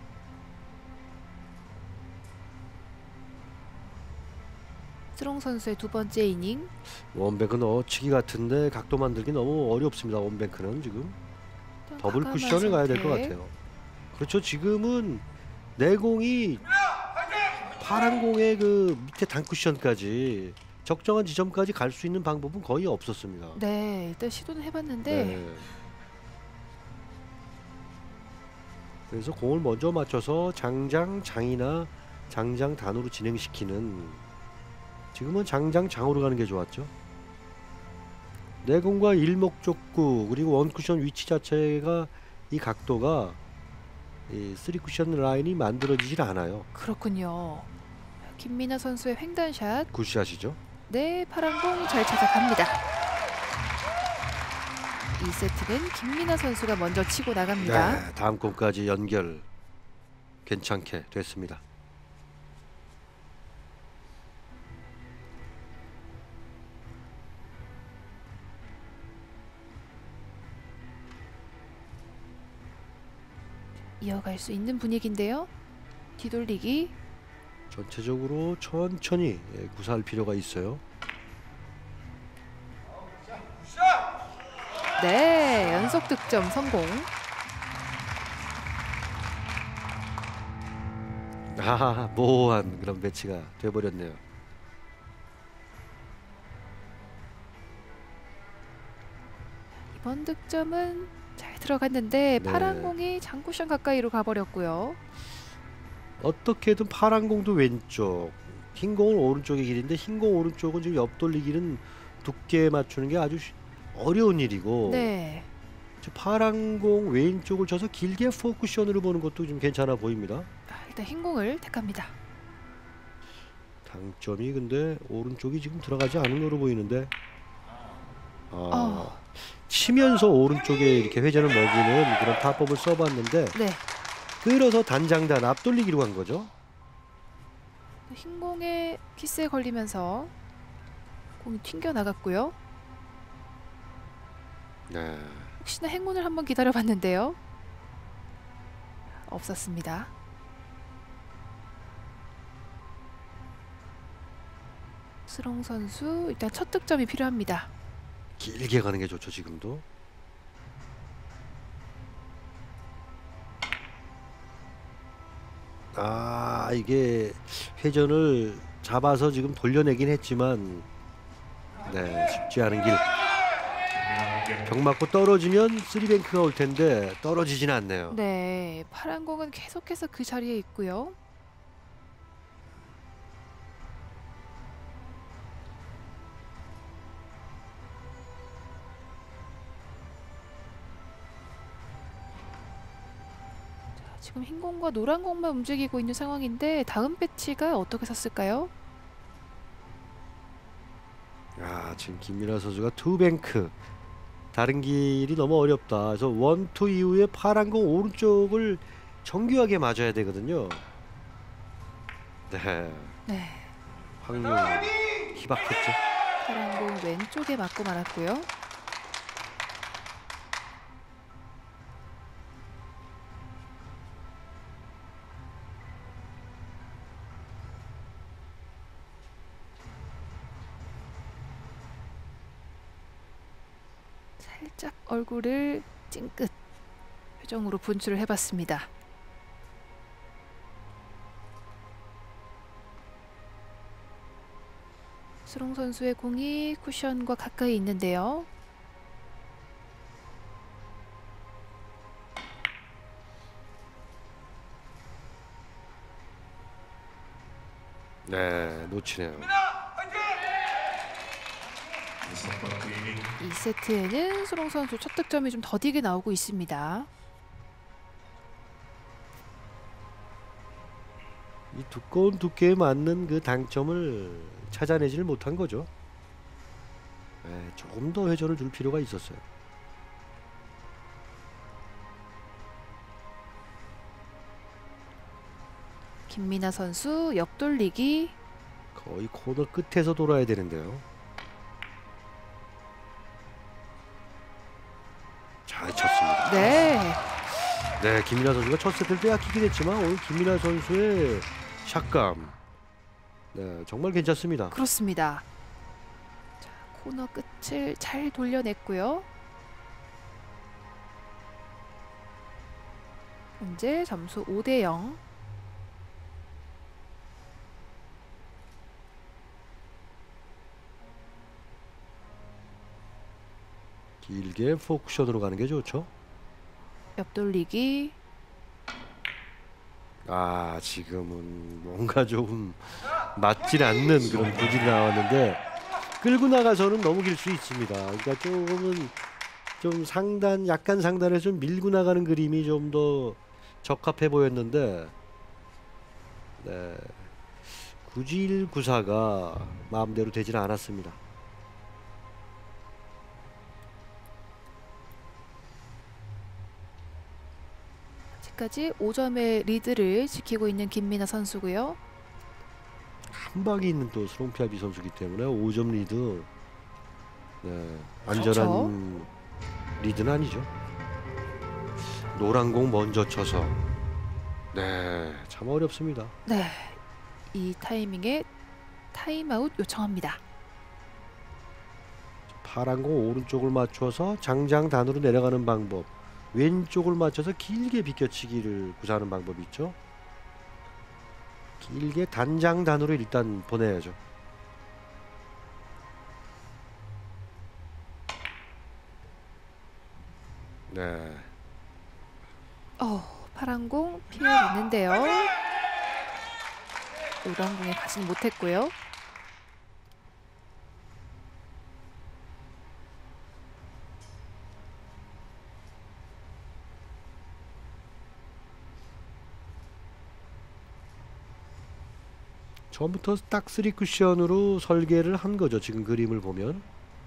스롱 선수의 두 번째 이닝. 원뱅크 넣어치기 같은데 각도 만들기 너무 어렵습니다. 원뱅크는 지금 더블 과감한 쿠션을 가야 될 것 선택. 같아요. 그렇죠. 지금은 내공이 파란 공의 그 밑에 단 쿠션까지 적정한 지점까지 갈 수 있는 방법은 거의 없었습니다. 네, 일단 시도는 해봤는데 네. 그래서 공을 먼저 맞춰서 장장 장이나 장장 단으로 진행시키는, 지금은 장장 장으로 가는 게 좋았죠. 내공과 일목적구 그리고 원쿠션 위치 자체가 이 각도가 이 3쿠션 라인이 만들어지질 않아요. 그렇군요. 김민아 선수의 횡단샷. 굿샷이죠. 네, 파란 공 잘 찾아갑니다. 2세트는 김민아 선수가 먼저 치고 나갑니다. 네, 다음 공까지 연결 괜찮게 됐습니다. 이어갈 수 있는 분위기인데요. 뒤돌리기. 전체적으로 천천히 구사할 필요가 있어요. 네, 연속 득점 성공. 모호한 그런 배치가 돼버렸네요. 이번 득점은 잘 들어갔는데 네. 파란 공이 장쿠션 가까이로 가버렸고요. 어떻게든 파란 공도 왼쪽, 흰 공은 오른쪽의 길인데 흰 공 오른쪽은 지금 옆돌리기는 두께 맞추는 게 아주 어려운 일이고, 네, 저 파란 공 왼쪽을 쳐서 길게 포쿠션으로 보는 것도 좀 괜찮아 보입니다. 일단 흰 공을 택합니다. 당점이 근데 오른쪽이 지금 들어가지 않은 거로 보이는데, 치면서 오른쪽에 이렇게 회전을 먹이는 그런 타법을 써봤는데 네, 끌어서 단장단 앞돌리기로 간 거죠. 흰 공에 키스에 걸리면서 공이 튕겨 나갔고요. 네. 혹시나 행운을 한번 기다려봤는데요. 없었습니다. 스롱 선수 일단 첫 득점이 필요합니다. 길게 가는 게 좋죠. 지금도. 이게 회전을 잡아서 지금 돌려내긴 했지만 네, 쉽지 않은 길. 벽 맞고 떨어지면 쓰리뱅크가 올 텐데 떨어지지는 않네요. 네, 파란 공은 계속해서 그 자리에 있고요. 지금 흰 공과 노란 공만 움직이고 있는 상황인데 다음 배치가 어떻게 섰을까요? 지금 김민아 선수가 투뱅크. 다른 길이 너무 어렵다. 그래서 원투 이후에 파란 공 오른쪽을 정교하게 맞아야 되거든요. 네, 네, 확률 희박했죠. 파란 공 왼쪽에 맞고 말았고요. 살짝 얼굴을 찡긋 표정으로 분출을 해봤습니다. 스롱 선수의 공이 쿠션과 가까이 있는데요. 네, 놓치네요. 2세트에는 스롱 선수 첫 득점이 좀 더디게 나오고 있습니다. 이 두꺼운 두께에 맞는 그 당점을 찾아내지를 못한 거죠. 네, 조금 더 회전을 줄 필요가 있었어요. 김민아 선수 옆돌리기. 거의 코너 끝에서 돌아야 되는데요. 잘 쳤습니다. 네, 네, 김민아 선수가 첫 세트를 빼앗기긴 했지만 오늘 김민아 선수의 샷감, 네, 정말 괜찮습니다. 그렇습니다. 자, 코너 끝을 잘 돌려냈고요. 현재 점수 5대0. 길게 포크션으로 가는 게 좋죠. 옆돌리기. 지금은 뭔가 조금 맞질 않는 그런 고질이 나왔는데 끌고 나가서는 너무 길 수 있습니다. 그러니까 조금은 좀 약간 상단에서 좀 밀고 나가는 그림이 좀 더 적합해 보였는데, 네, 구질 구사가 마음대로 되지는 않았습니다. 아직까지 5점의 리드를 지키고 있는 김민아 선수고요. 한 방이 있는 또 스롱피아비 선수이기 때문에 5점 리드. 네, 그렇죠. 안전한 리드는 아니죠. 노란 공 먼저 쳐서 네, 참 어렵습니다. 네, 이 타이밍에 타임아웃 요청합니다. 파란 공 오른쪽을 맞춰서 장장단으로 내려가는 방법, 왼쪽을 맞춰서 길게 비껴치기를 구사하는 방법이 있죠. 길게 단장단으로 일단 보내야죠. 네, 파란 공 피해냈는데요. 노란 공에 가지는 못했고요. 처음부터 딱 3쿠션으로 설계를 한 거죠. 지금 그림을 보면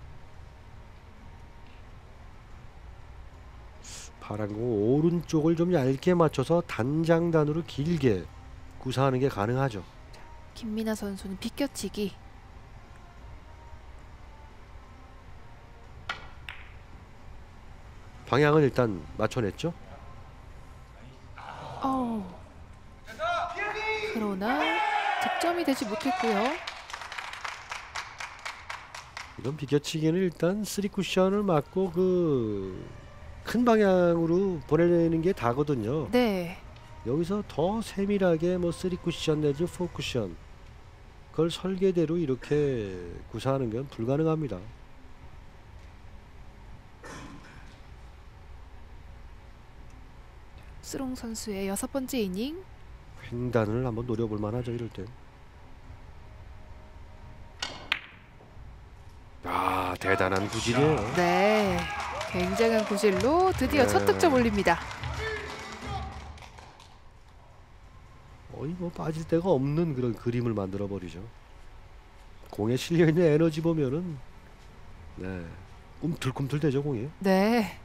파란 공 오른쪽을 좀 얇게 맞춰서 단장단으로 길게 구사하는 게 가능하죠. 김민아 선수는 비껴치기. 방향은 일단 맞춰냈죠. 그러나 득점이 되지 못했고요. 이런 비껴치기는 일단 3쿠션을 맞고 그 큰 방향으로 보내는 게 다거든요. 네, 여기서 더 세밀하게 뭐 3쿠션 내지 4쿠션 그걸 설계대로 이렇게 구사하는 건 불가능합니다. 스롱 선수의 6번째 이닝. 횡단을 한번 노려볼 만하죠. 이럴 때. 아, 대단한 구질이에요. 네, 굉장한 구질로 드디어 네. 첫 득점 올립니다. 거의 뭐 빠질 데가 없는 그런 그림을 만들어 버리죠. 공에 실려 있는 에너지 보면은 네, 꿈틀꿈틀 되죠 공이. 네,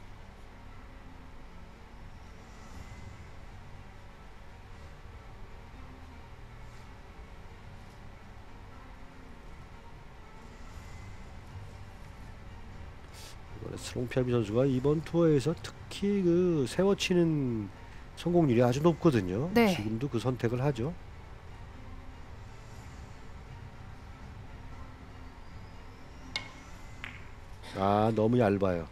이번에 스롱피아비 선수가 이번 투어에서 특히 그 세워치는 성공률이 아주 높거든요. 네. 지금도 그 선택을 하죠. 아, 너무 얇아요.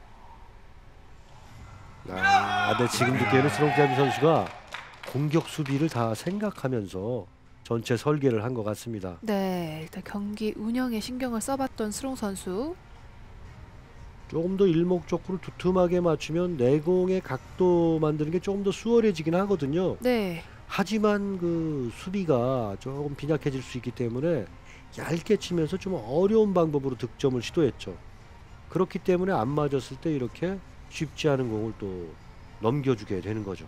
근데 지금 듣기에는 스롱피아비 선수가 공격 수비를 다 생각하면서 전체 설계를 한 것 같습니다. 네, 일단 경기 운영에 신경을 써봤던 스롱 선수. 조금 더 일목적으로 두툼하게 맞추면 내공의 각도 만드는 게 조금 더 수월해지긴 하거든요. 네, 하지만 그 수비가 조금 빈약해질 수 있기 때문에 얇게 치면서 좀 어려운 방법으로 득점을 시도했죠. 그렇기 때문에 안 맞았을 때 이렇게 쉽지 않은 공을 또 넘겨주게 되는 거죠.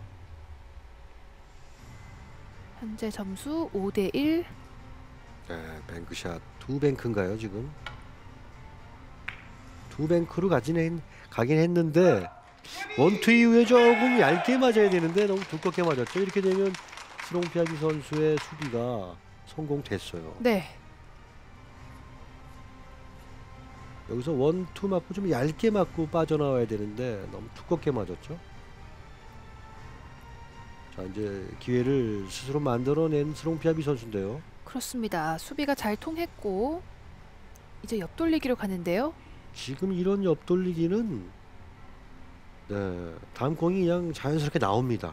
현재 점수 5대1. 네, 뱅크샷 두 뱅크인가요 지금? 두 뱅크로 가긴 했는데 원투 이후에 조금 얇게 맞아야 되는데 너무 두껍게 맞았죠. 이렇게 되면 스롱피아비 선수의 수비가 성공됐어요. 네, 여기서 원투 맞고 좀 얇게 맞고 빠져나와야 되는데 너무 두껍게 맞았죠. 자, 이제 기회를 스스로 만들어낸 스롱피아비 선수인데요. 그렇습니다. 수비가 잘 통했고 이제 옆돌리기로 가는데요. 지금 이런 옆돌리기는 네, 다음 공이 그냥 자연스럽게 나옵니다.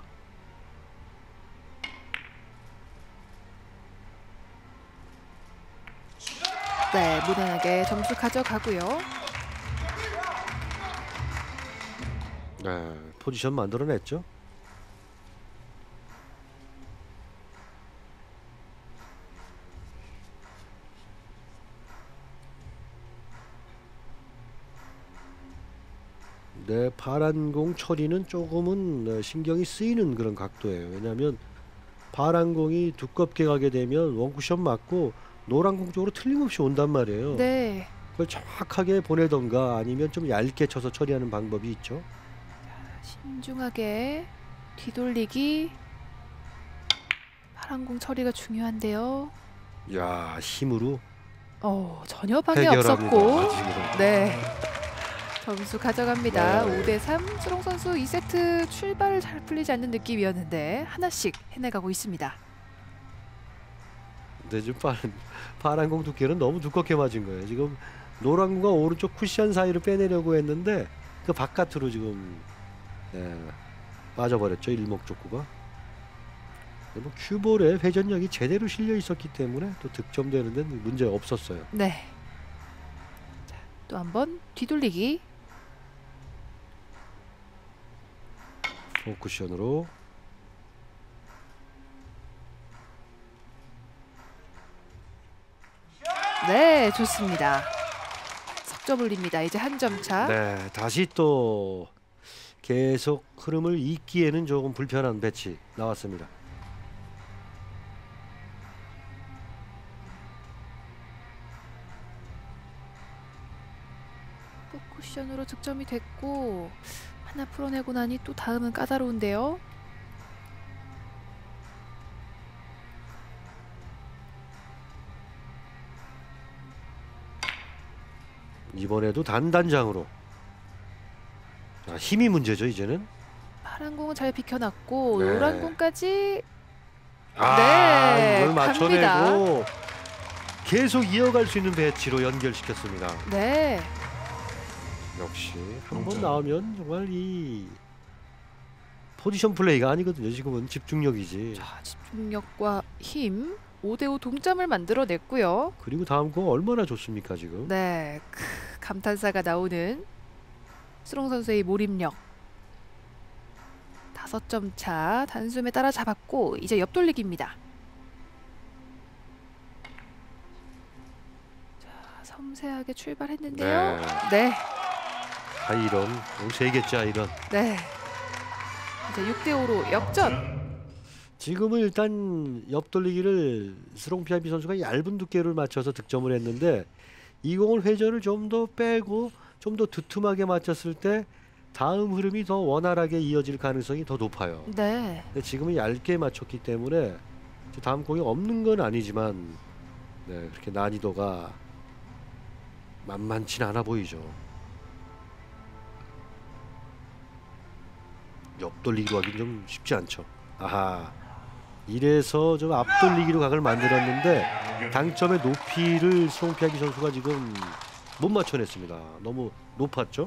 네, 무난하게 점수 가져가고요. 네, 포지션 만들어냈죠. 네, 파란 공 처리는 조금은 신경이 쓰이는 그런 각도예요. 왜냐하면 파란 공이 두껍게 가게 되면 원쿠션 맞고 노란 공 쪽으로 틀림없이 온단 말이에요. 네, 그걸 정확하게 보내던가 아니면 좀 얇게 쳐서 처리하는 방법이 있죠. 신중하게 뒤돌리기. 파란 공 처리가 중요한데요. 야, 힘으로 전혀 방해 해결합니다. 없었고 아직으로. 네. 점수 가져갑니다. 네. 5대3. 수롱 선수 2세트 출발 잘 풀리지 않는 느낌이었는데 하나씩 해내가고 있습니다. 근데 지금 파란 공 두께는 너무 두껍게 맞은 거예요. 지금 노란 공과 오른쪽 쿠션 사이를 빼내려고 했는데 그 바깥으로 지금 빠져버렸죠. 일목적구가. 뭐 큐볼에 회전력이 제대로 실려 있었기 때문에 또 득점되는 데는 문제 없었어요. 네. 자, 또 한번 뒤돌리기. 포쿠션으로. 네, 좋습니다. 석점 올립니다. 이제 한 점 차. 네, 다시 또 계속 흐름을 잇기에는 조금 불편한 배치 나왔습니다. 쿠션으로 득점이 됐고 하나 풀어내고 나니 또 다음은 까다로운데요. 이번에도 단단장으로. 힘이 문제죠 이제는. 파란 공은 잘 비켜놨고 네. 노란 공까지. 네, 이걸 갑니다. 맞춰내고 계속 이어갈 수 있는 배치로 연결시켰습니다. 네. 역시 한 번 나오면 정말 이 포지션 플레이가 아니거든요. 지금은 집중력이지. 자, 집중력과 힘 5대5 동점을 만들어냈고요. 그리고 다음 거 얼마나 좋습니까 지금. 네, 감탄사가 나오는 수롱 선수의 몰입력. 5점 차 단숨에 따라잡았고 이제 옆돌리기입니다. 자, 섬세하게 출발했는데요. 네. 아이런 3개째 아이런. 네. 이제 6대5로 역전. 지금은 일단 옆돌리기를 스롱 피아비 선수가 얇은 두께를 맞춰서 득점을 했는데 이 공을 회전을 좀 더 빼고 좀 더 두툼하게 맞췄을 때 다음 흐름이 더 원활하게 이어질 가능성이 더 높아요. 네. 근데 지금은 얇게 맞췄기 때문에 다음 공이 없는 건 아니지만 그렇게 난이도가 만만치 않아 보이죠. 옆돌리기로 하긴 좀 쉽지 않죠. 아하, 이래서 좀 앞돌리기로 각을 만들었는데 당점의 높이를 송피아기 선수가 지금 못 맞춰냈습니다. 너무 높았죠.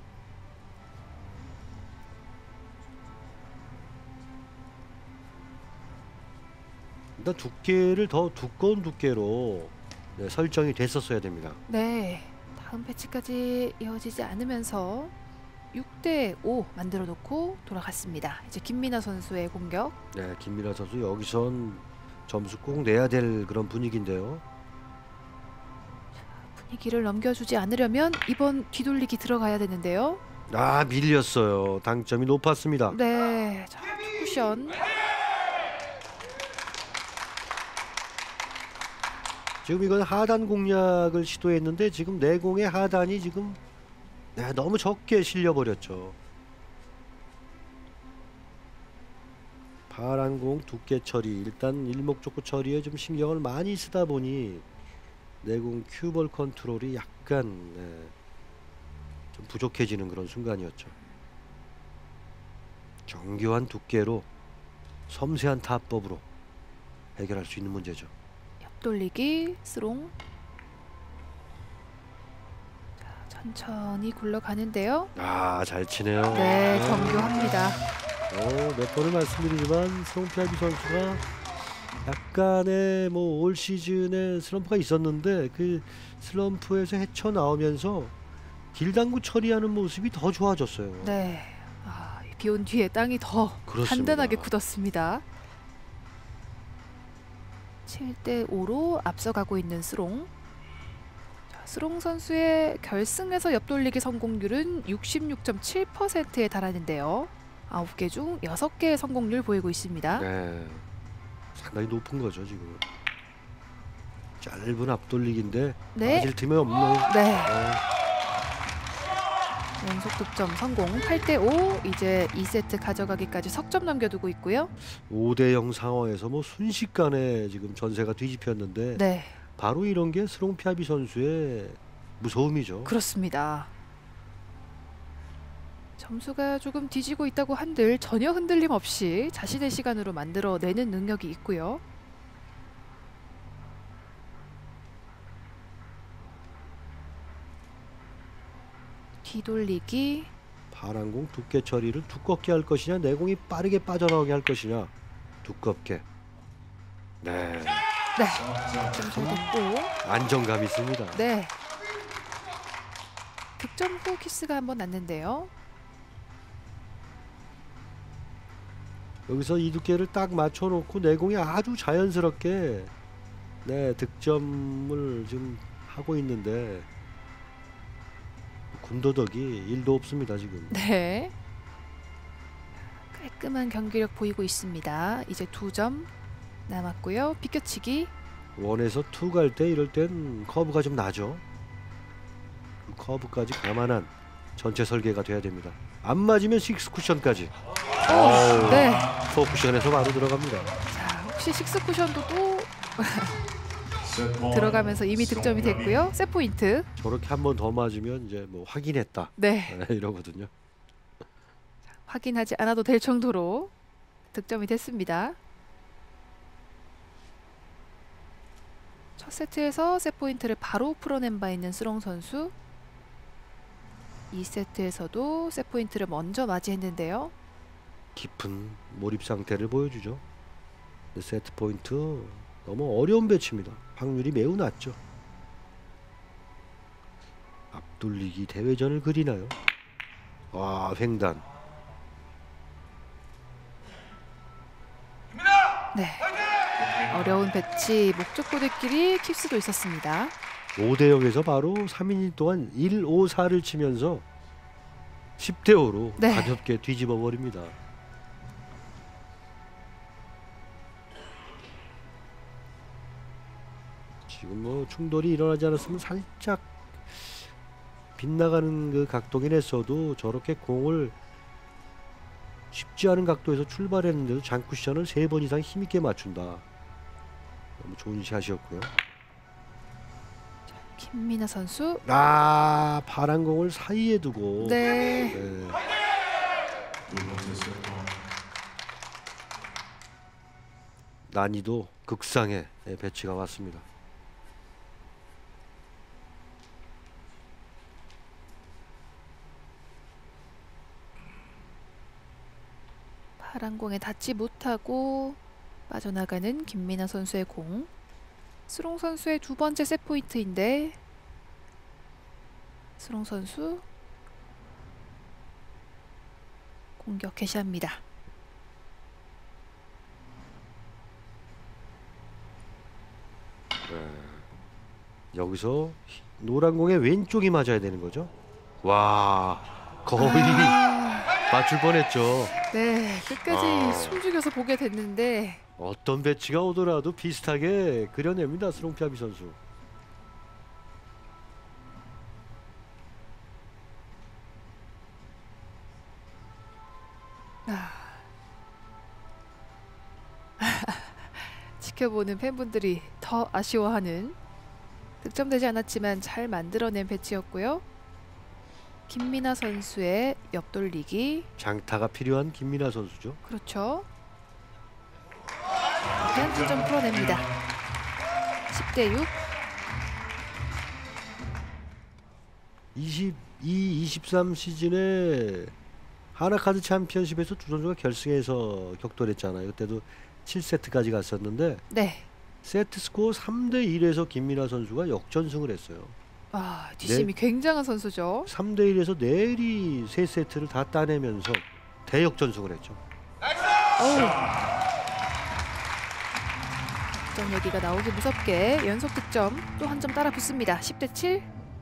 일단 두께를 더 두꺼운 두께로 설정이 됐었어야 됩니다. 네. 다음 패치까지 이어지지 않으면서 6대5 만들어 놓고 돌아갔습니다. 이제 김민아 선수의 공격. 네, 김민아 선수 여기선 점수 꼭 내야 될 그런 분위기인데요. 분위기를 넘겨주지 않으려면 이번 뒤돌리기 들어가야 되는데요. 아, 밀렸어요. 당점이 높았습니다. 네. 자, 투쿠션. 지금 이건 하단 공략을 시도했는데 지금 내공의 하단이 지금 너무 적게 실려버렸죠. 파란 공 두께 처리, 일단 일목적구 처리에 좀 신경을 많이 쓰다 보니 내공 큐볼 컨트롤이 약간 좀 부족해지는 그런 순간이었죠. 정교한 두께로 섬세한 타법으로 해결할 수 있는 문제죠. 옆돌리기 스롱. 천천히 굴러가는데요. 아, 잘 치네요. 네, 정교합니다. 몇 번을 말씀드리지만 송피아비 선수가 약간의 올 시즌에 슬럼프가 있었는데 그 슬럼프에서 헤쳐나오면서 길당구 처리하는 모습이 더 좋아졌어요. 네. 비온 뒤에 땅이 더 그렇습니다. 단단하게 굳었습니다. 7대5로 앞서가고 있는 스롱. 스롱 선수의 결승에서 옆돌리기 성공률은 66.7%에 달하는데요. 9개 중 6개의 성공률 보이고 있습니다. 네, 상당히 높은 거죠 지금. 짧은 앞돌리기인데 네. 맞을 틈이 없네요. 네. 연속 득점 성공. 8대5. 이제 2세트 가져가기까지 석점 남겨두고 있고요. 5대0 상황에서 뭐 순식간에 지금 전세가 뒤집혔는데 네, 바로 이런 게 스롱피아비 선수의 무서움이죠. 그렇습니다. 점수가 조금 뒤지고 있다고 한들 전혀 흔들림 없이 자신의 시간으로 만들어내는 능력이 있고요. 뒤돌리기. 파란 공 두께 처리를 두껍게 할 것이냐, 내 공이 빠르게 빠져나오게 할 것이냐. 두껍게. 네, 네, 득점 잘 됐고. 안정감 있습니다. 네, 득점 후 키스가 한번 났는데요. 여기서 이 두께를 딱 맞춰놓고 내 공이 아주 자연스럽게 득점을 지금 하고 있는데 군더더기 1도 없습니다 지금. 네, 깔끔한 경기력 보이고 있습니다. 이제 2점 남았고요. 비껴치기. 원에서 투 갈 때 이럴 땐 커브가 좀 나죠. 그 커브까지 감안한 전체 설계가 돼야 됩니다. 안 맞으면 6 쿠션까지. 네, 4 쿠션에서 바로 들어갑니다. 자, 혹시 식스 쿠션도 또 세트 포인트. 들어가면서 이미 득점이 됐고요. 세 포인트. 저렇게 한 번 더 맞으면 이제 뭐 확인했다 네, 이러거든요. 확인하지 않아도 될 정도로 득점이 됐습니다. 첫 세트에서 세 포인트를 바로 풀어낸 바 있는 스롱 선수. 2세트에서도 세 포인트를 먼저 맞이했는데요. 깊은 몰입 상태를 보여주죠. 근데 세트 포인트 너무 어려운 배치입니다. 확률이 매우 낮죠. 앞돌리기 대회전을 그리나요? 와, 횡단. 네, 어려운 배치. 목적고들끼리 킵스도 있었습니다. 5대0에서 바로 3이닝 동안 1, 5, 4를 치면서 10대5로 네. 가볍게 뒤집어 버립니다. 지금 뭐 충돌이 일어나지 않았으면 살짝 빗나가는 그 각도긴 했어도 저렇게 공을 쉽지 않은 각도에서 출발했는데도 장쿠션을 3번 이상 힘있게 맞춘다. 너무 좋은 샷이었고요. 김민아 선수. 아, 파란 공을 사이에 두고 네, 네, 두 번째 세트 포인트. 난이도 극상의 배치가 왔습니다. 파란 공에 닿지 못하고 빠져나가는 김민아 선수의 공. 스롱 선수의 두 번째 세 포인트인데 스롱 선수 공격 개시합니다. 여기서 노란 공의 왼쪽이 맞아야 되는 거죠. 와, 거의 맞출 뻔했죠. 네, 끝까지 아. 숨죽여서 보게 됐는데 어떤 배치가 오더라도 비슷하게 그려냅니다, 스롱피아비 선수. 지켜보는 팬분들이 더 아쉬워하는 득점되지 않았지만 잘 만들어낸 배치였고요. 김민아 선수의 옆돌리기. 장타가 필요한 김민아 선수죠. 그렇죠. 한 득점 풀어냅니다. 10대6. 22, 23 시즌에 하나카드 챔피언십에서 두 선수가 결승에서 격돌했잖아요. 그때도 7세트까지 갔었는데 네. 세트 스코어 3대1에서 김민아 선수가 역전승을 했어요. 아, 뒷심이 굉장한 선수죠. 3대1에서 내리 3세트를 다 따내면서 대역전승을 했죠. 어우. 득점 얘기가 나오기 무섭게 연속 득점 또 한 점 따라 붙습니다. 10대7.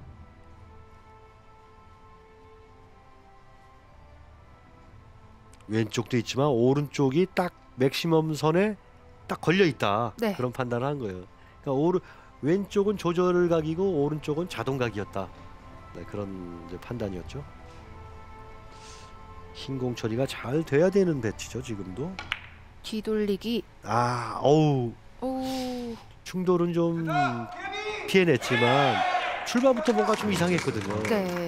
왼쪽도 있지만 오른쪽이 딱 맥시멈 선에 딱 걸려 있다. 네. 그런 판단을 한 거예요. 그러니까 왼쪽은 조절 각이고 오른쪽은 자동 각이었다. 네, 그런 이제 판단이었죠. 흰공 처리가 잘 돼야 되는 배치죠 지금도. 뒤돌리기. 어우, 오. 충돌은 좀 피해냈지만 출발부터 뭔가 좀 이상했거든요. 네.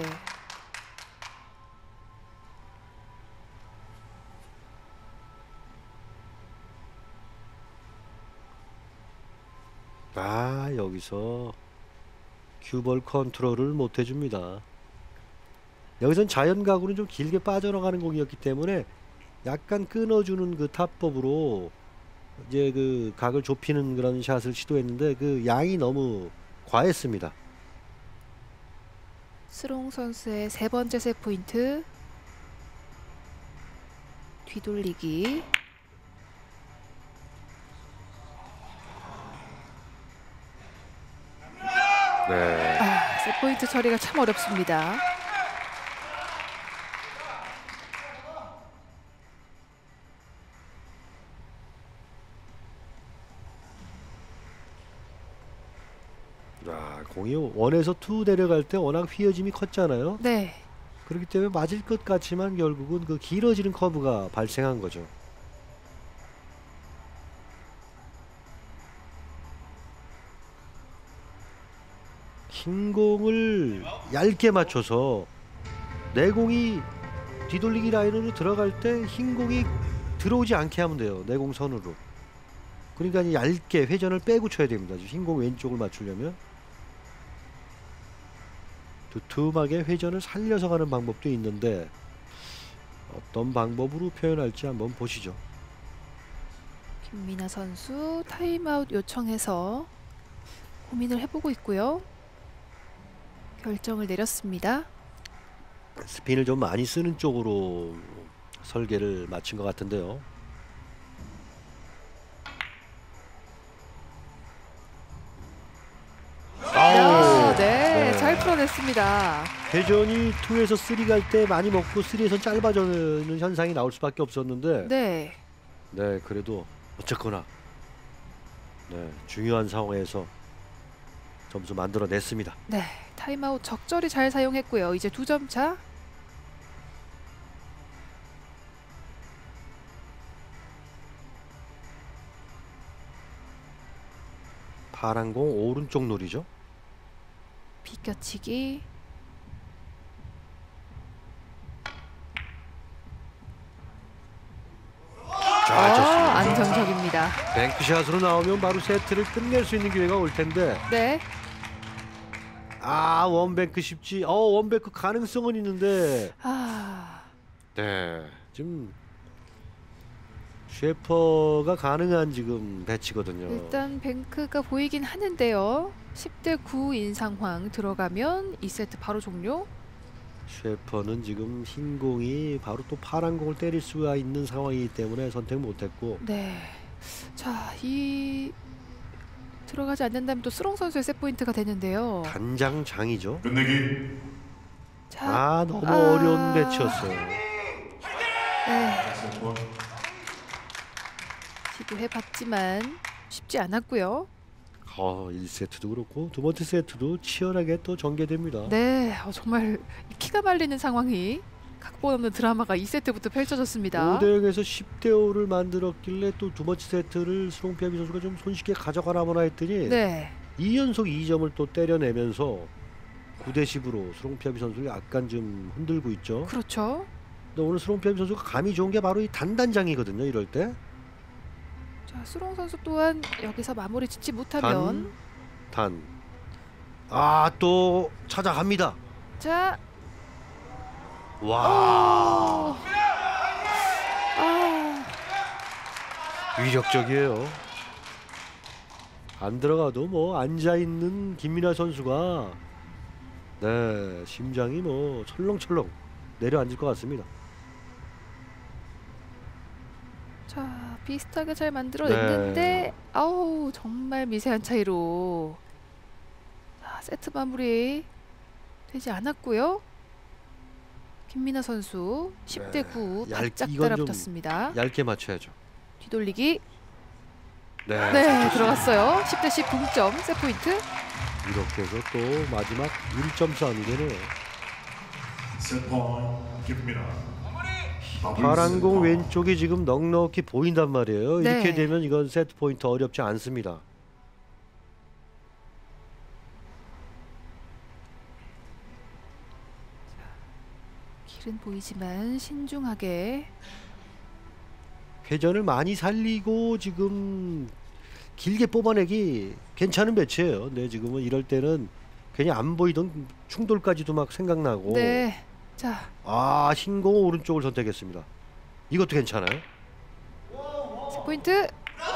여기서 큐볼 컨트롤을 못 해줍니다. 여기선 자연각으로는 좀 길게 빠져나가는 공이었기 때문에 약간 끊어주는 그 타법으로 이제 그 각을 좁히는 그런 샷을 시도했는데 그 양이 너무 과했습니다. 스롱 선수의 세 번째 세트 포인트. 뒤돌리기. 네. 세트 포인트 처리가 참 어렵습니다. 공이 원에서 투 내려갈 때 워낙 휘어짐이 컸잖아요. 네. 그렇기 때문에 맞을 것 같지만 결국은 그 길어지는 커브가 발생한 거죠. 흰 공을 얇게 맞춰서 내 공이 뒤돌리기 라인으로 들어갈 때 흰 공이 들어오지 않게 하면 돼요. 내 공 선으로. 그러니까 얇게 회전을 빼고 쳐야 됩니다. 흰 공 왼쪽을 맞추려면 두툼하게 회전을 살려서 가는 방법도 있는데 어떤 방법으로 표현할지 한번 보시죠. 김민아 선수 타임아웃 요청해서 고민을 해보고 있고요. 결정을 내렸습니다. 스핀을 좀 많이 쓰는 쪽으로 설계를 마친 것 같은데요. 네, 잘 풀어냈습니다. 회전이 2에서 3 갈 때 많이 먹고 3에서 짧아지는 현상이 나올 수밖에 없었는데 네, 그래도 어쨌거나 중요한 상황에서 점수 만들어냈습니다. 네, 타임아웃 적절히 잘 사용했고요. 이제 2점 차. 파란 공 오른쪽 놀이죠. 비껴치기. 안정적입니다. 뱅크샷으로 나오면 바로 세트를 끝낼 수 있는 기회가 올 텐데. 네. 원뱅크 쉽지. 원뱅크 가능성은 있는데. 지금 셰퍼가 가능한 지금 배치거든요. 일단 뱅크가 보이긴 하는데요. 10대 9인 상황 들어가면 2세트 바로 종료. 셰퍼는 지금 흰 공이 바로 또 파란 공을 때릴 수가 있는 상황이기 때문에 선택 못했고. 네. 자, 이 들어가지 않는다면 또 스롱 선수의 세 포인트가 되는데요. 단장장이죠. 끝내기. 자, 너무 어려운 배치였어요. 네. 시도해봤지만 쉽지 않았고요. 1세트도 그렇고 두 번째 세트도 치열하게 또 전개됩니다. 네, 정말 피가 말리는 상황이 각본 없는 드라마가 2세트부터 펼쳐졌습니다. 5대0에서 10대5를 만들었길래 또 두 번째 세트를 스롱피아비 선수가 좀 손쉽게 가져가나 보나 했더니 2연속 2점을 또 때려내면서 9대10으로 스롱피아비 선수를 약간 좀 흔들고 있죠. 그렇죠. 근데 오늘 스롱피아비 선수가 감이 좋은 게 바로 이 단단장이거든요. 이럴 때. 자, 스롱 선수 또한 여기서 마무리 짓지 못하면 또 찾아갑니다. 자, 와, 위력적이에요. 안 들어가도 뭐 앉아 있는 김민아 선수가 심장이 뭐 철렁철렁 내려앉을 것 같습니다. 자, 비슷하게 잘 만들어냈는데 정말 미세한 차이로 세트 마무리 되지 않았고요. 김민아 선수 10대 9 바짝 따라붙었습니다. 얇게 맞춰야죠. 뒤돌리기. 네, 들어갔어요. 10대 10 동점 세 포인트. 이렇게 해서 또 마지막 1점 싸움이 되네요. 세트 포인트 김민아. 파란 공 왼쪽이 지금 넉넉히 보인단 말이에요. 네. 이렇게 되면 이건 세트 포인트 어렵지 않습니다. 길은 보이지만 신중하게. 회전을 많이 살리고 지금 길게 뽑아내기 괜찮은 배치예요. 네, 지금은 이럴 때는 괜히 안 보이던 충돌까지도 막 생각나고. 네. 자, 아, 흰공 오른쪽을 선택했습니다. 이것도 괜찮아요. 포인트. 네.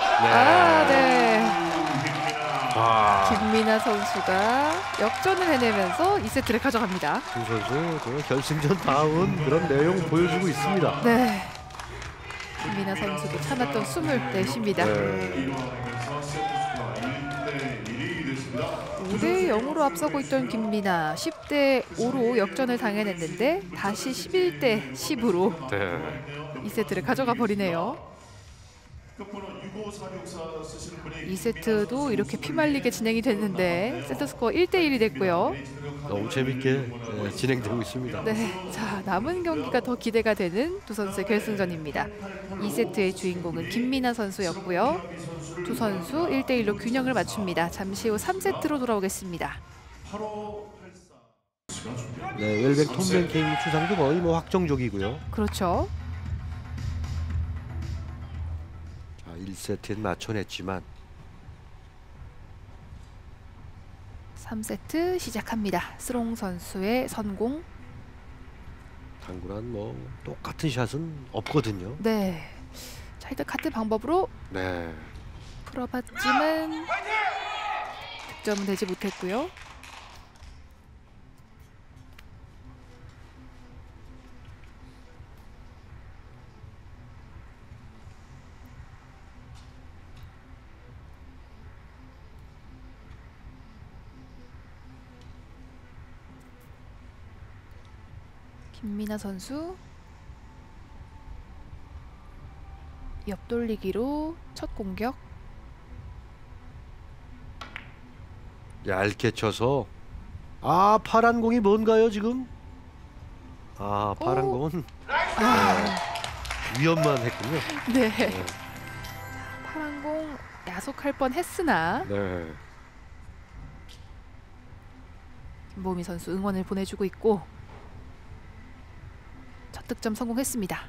네. 아, 김민아 선수가 역전을 해내면서 2세트를 가져갑니다. 두 선수 그 결승전 다운 그런 내용 보여주고 있습니다. 네. 김민아 선수도 참았던 숨을 내쉽니다. 네. 5대 0으로 앞서고 있던 김민아 10대 5로 역전을 당해냈는데 다시 11대 10으로 네. 2세트를 가져가 버리네요. 2세트도 이렇게 피말리게 진행이 됐는데 세트스코어 1대 1이 됐고요. 너무 재밌게 진행되고 있습니다. 네, 자 남은 경기가 더 기대가 되는 두 선수의 결승전입니다. 2세트의 주인공은 김민아 선수였고요. 두 선수 1대 1로 균형을 맞춥니다. 잠시 후 3세트로 돌아오겠습니다. 네, 웰백 톰 랭킹 추상도 거의 뭐 확정적이고요. 그렇죠. 자, 1세트엔 맞춰냈지만 3세트 시작합니다. 스롱 선수의 선공. 당구란 뭐 똑같은 샷은 없거든요. 네. 자 일단 같은 방법으로 네. 풀어봤지만 득점은 되지 못했고요. 김민아 선수 옆돌리기로 첫 공격. 얇게 쳐서 아, 파란 공이 뭔가요 지금? 아, 파란 오. 공은 아, 위험만 했군요. 네. 네. 파란 공 야속할 뻔 했으나 네. 김보미 선수 응원을 보내주고 있고 첫 득점 성공했습니다.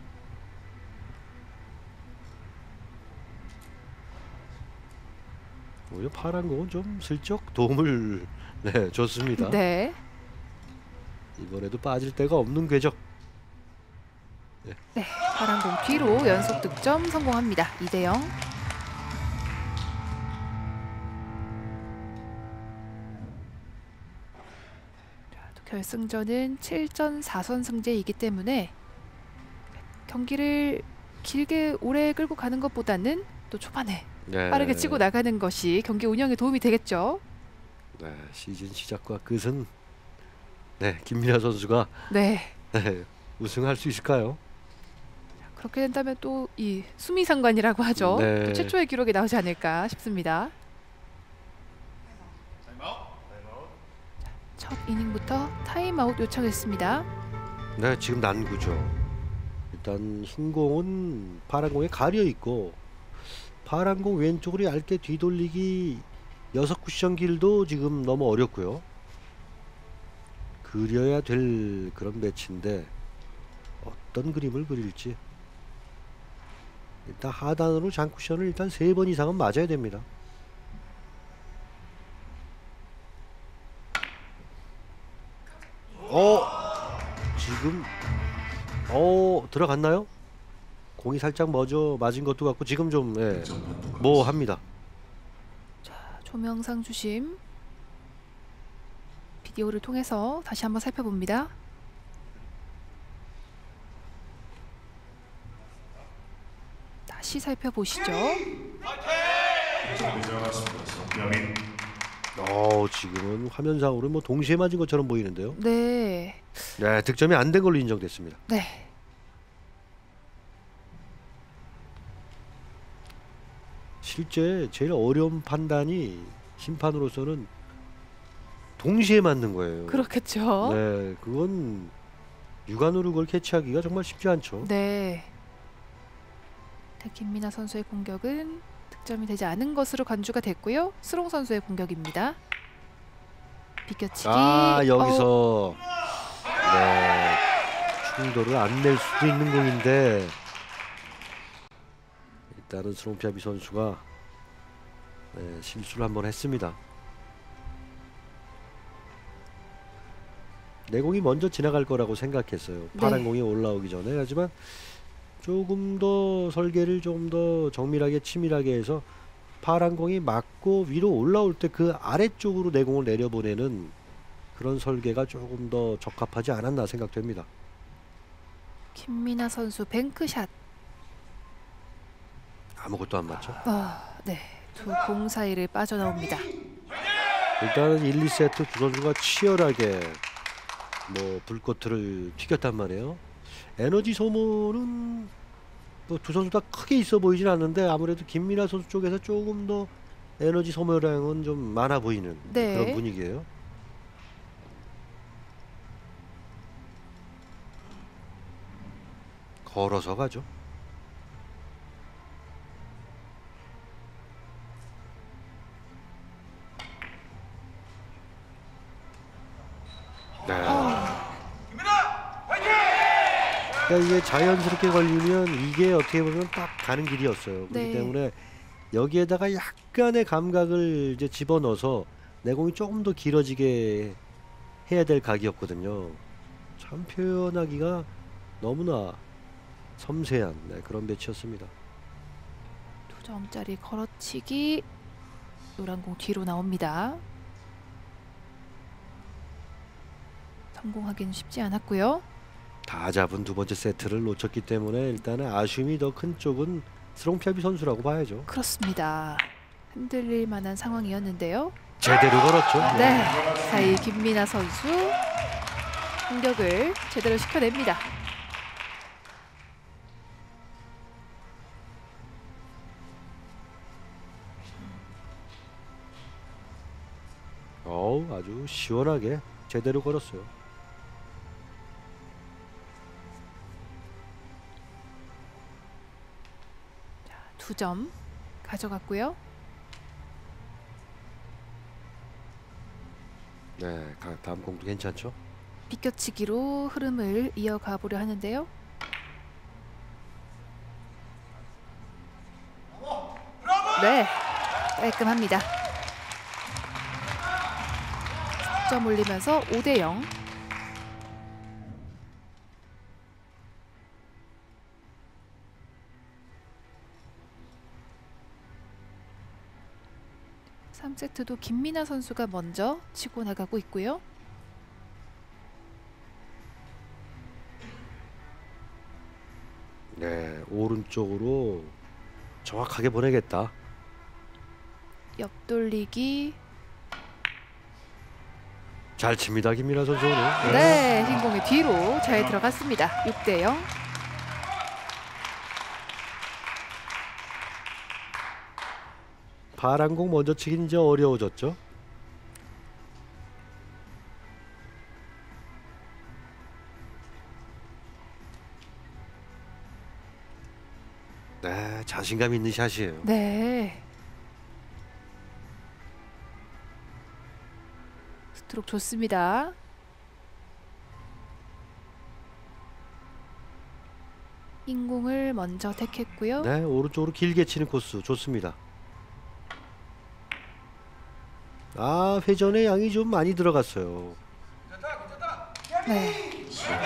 오히려 파란 공은 좀 슬쩍 도움을 줬습니다. 네. 이번에도 빠질 데가 없는 궤적. 네. 파란 공 뒤로 연속 득점 성공합니다. 2대 0. 결승전은 7전 4선 승제이기 때문에 경기를 길게 오래 끌고 가는 것보다는 또 초반에 네. 빠르게 치고 나가는 것이 경기 운영에 도움이 되겠죠. 네, 시즌 시작과 끝은 김민아 선수가 네. 우승할 수 있을까요? 그렇게 된다면 또 이 수미상관이라고 하죠. 네. 또 최초의 기록이 나오지 않을까 싶습니다. 첫 이닝부터 타임아웃 요청했습니다. 네, 지금 난구죠. 일단 흰 공은 파란 공에 가려 있고 파란 공 왼쪽으로 얇게 뒤돌리기 6쿠션 길도 지금 너무 어렵고요. 그려야 될 그런 매치인데 어떤 그림을 그릴지. 일단 하단으로 장쿠션을 일단 3번 이상은 맞아야 됩니다. 지금 들어갔나요? 공이 살짝 먼저 맞은 것도 같고 지금 좀 뭐 합니다. 자, 조명상 주심. 비디오를 통해서 다시 한번 살펴봅니다. 다시 살펴보시죠. 지금은 화면상으로 뭐 동시에 맞은 것처럼 보이는데요. 네. 네, 득점이 안 된 걸로 인정됐습니다. 네. 실제 제일 어려운 판단이 심판으로서는 동시에 맞는 거예요. 그렇겠죠. 네, 그건 육안으로 그걸 캐치하기가 정말 쉽지 않죠. 네. 김민아 선수의 공격은 득점이 되지 않은 것으로 간주가 됐고요. 스롱 선수의 공격입니다. 비껴치기. 여기서 네, 충돌을 안 낼 수도 있는 공인데 일단은 스롱피아비 선수가 실수를 한번 했습니다. 내 공이 먼저 지나갈 거라고 생각했어요. 파란 네. 공이 올라오기 전에. 하지만 조금 더 설계를 좀 더 정밀하게 치밀하게 해서 파란 공이 맞고 위로 올라올 때 그 아래쪽으로 내 공을 내려보내는 그런 설계가 조금 더 적합하지 않았나 생각됩니다. 김민아 선수 뱅크샷. 아무것도 안 맞죠. 네. 두 공 사이를 빠져나옵니다. 일단은 1, 2세트 두 선수가 치열하게 불꽃을 튀겼단 말이에요. 에너지 소모는 두 선수 다 크게 있어 보이진 않는데 아무래도 김민아 선수 쪽에서 조금 더 에너지 소모량은 좀 많아 보이는 네. 그런 분위기예요. 걸어서 가죠. 네. 그러니까 이게 자연스럽게 걸리면 이게 어떻게 보면 딱 가는 길이었어요. 그렇기 네. 때문에 여기에다가 약간의 감각을 이제 집어넣어서 내공이 조금 더 길어지게 해야 될 각이었거든요. 참 표현하기가 너무나 섬세한 그런 배치였습니다. 2점짜리 걸어치기. 노란 공 뒤로 나옵니다. 성공하기는 쉽지 않았고요. 다 잡은 두 번째 세트를 놓쳤기 때문에 일단은 아쉬움이 더 큰 쪽은 스롱피아비 선수라고 봐야죠. 그렇습니다. 흔들릴 만한 상황이었는데요. 제대로 걸었죠. 네. 사이 김민아 선수 공격을 제대로 시켜냅니다. 아주 시원하게 제대로 걸었어요. 자, 2점 가져갔고요. 네, 다음 공도 괜찮죠? 비껴치기로 흐름을 이어가 보려 하는데요. 네, 깔끔합니다. 10점 올리면서 5대0. 삼 세트도 김민아 선수가 먼저 치고 나가고 있고요. 네, 오른쪽으로 정확하게 보내겠다. 옆돌리기. 잘 칩니다, 김민아 선수 오늘. 네, 흰 공이 뒤로 잘 들어갔습니다. 6대0. 파란 공 먼저 치긴 이제 어려워졌죠. 네, 자신감 있는 샷이에요. 네. 스트로크 좋습니다. 흰 공을 먼저 택했고요. 네, 오른쪽으로 길게 치는 코스 좋습니다. 회전의 양이 좀 많이 들어갔어요. 네.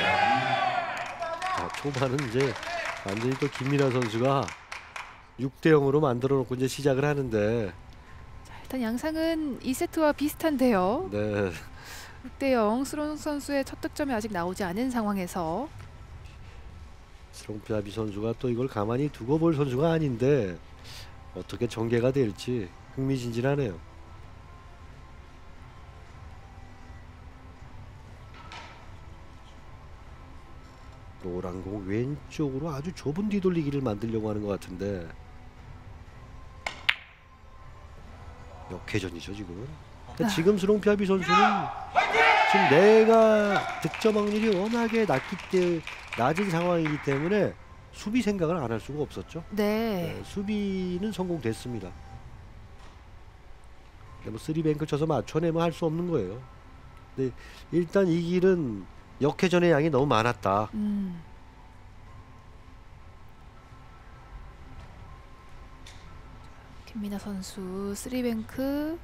초반은 이제 완전히 또 김민아 선수가 6대0으로 만들어 놓고 이제 시작을 하는데 자, 일단 양상은 2세트와 비슷한데요. 네, 6대0. 스롱 선수의 첫 득점이 아직 나오지 않은 상황에서 스롱피아비 선수가 또 이걸 가만히 두고 볼 선수가 아닌데 어떻게 전개가 될지 흥미진진하네요. 노란 공 왼쪽으로 아주 좁은 뒤돌리기를 만들려고 하는 것 같은데 역회전이죠 지금. 그러니까 지금 스롱피아비 선수는 지금 내가 득점 확률이 워낙에 낮은 상황이기 때문에 수비 생각을 안 할 수가 없었죠. 네. 네, 수비는 성공됐습니다. 뭐 3뱅크 쳐서 맞춰내면 할 수 없는 거예요. 근데 일단 이 길은 역회전의 양이 너무 많았다. 김민아 선수 3뱅크.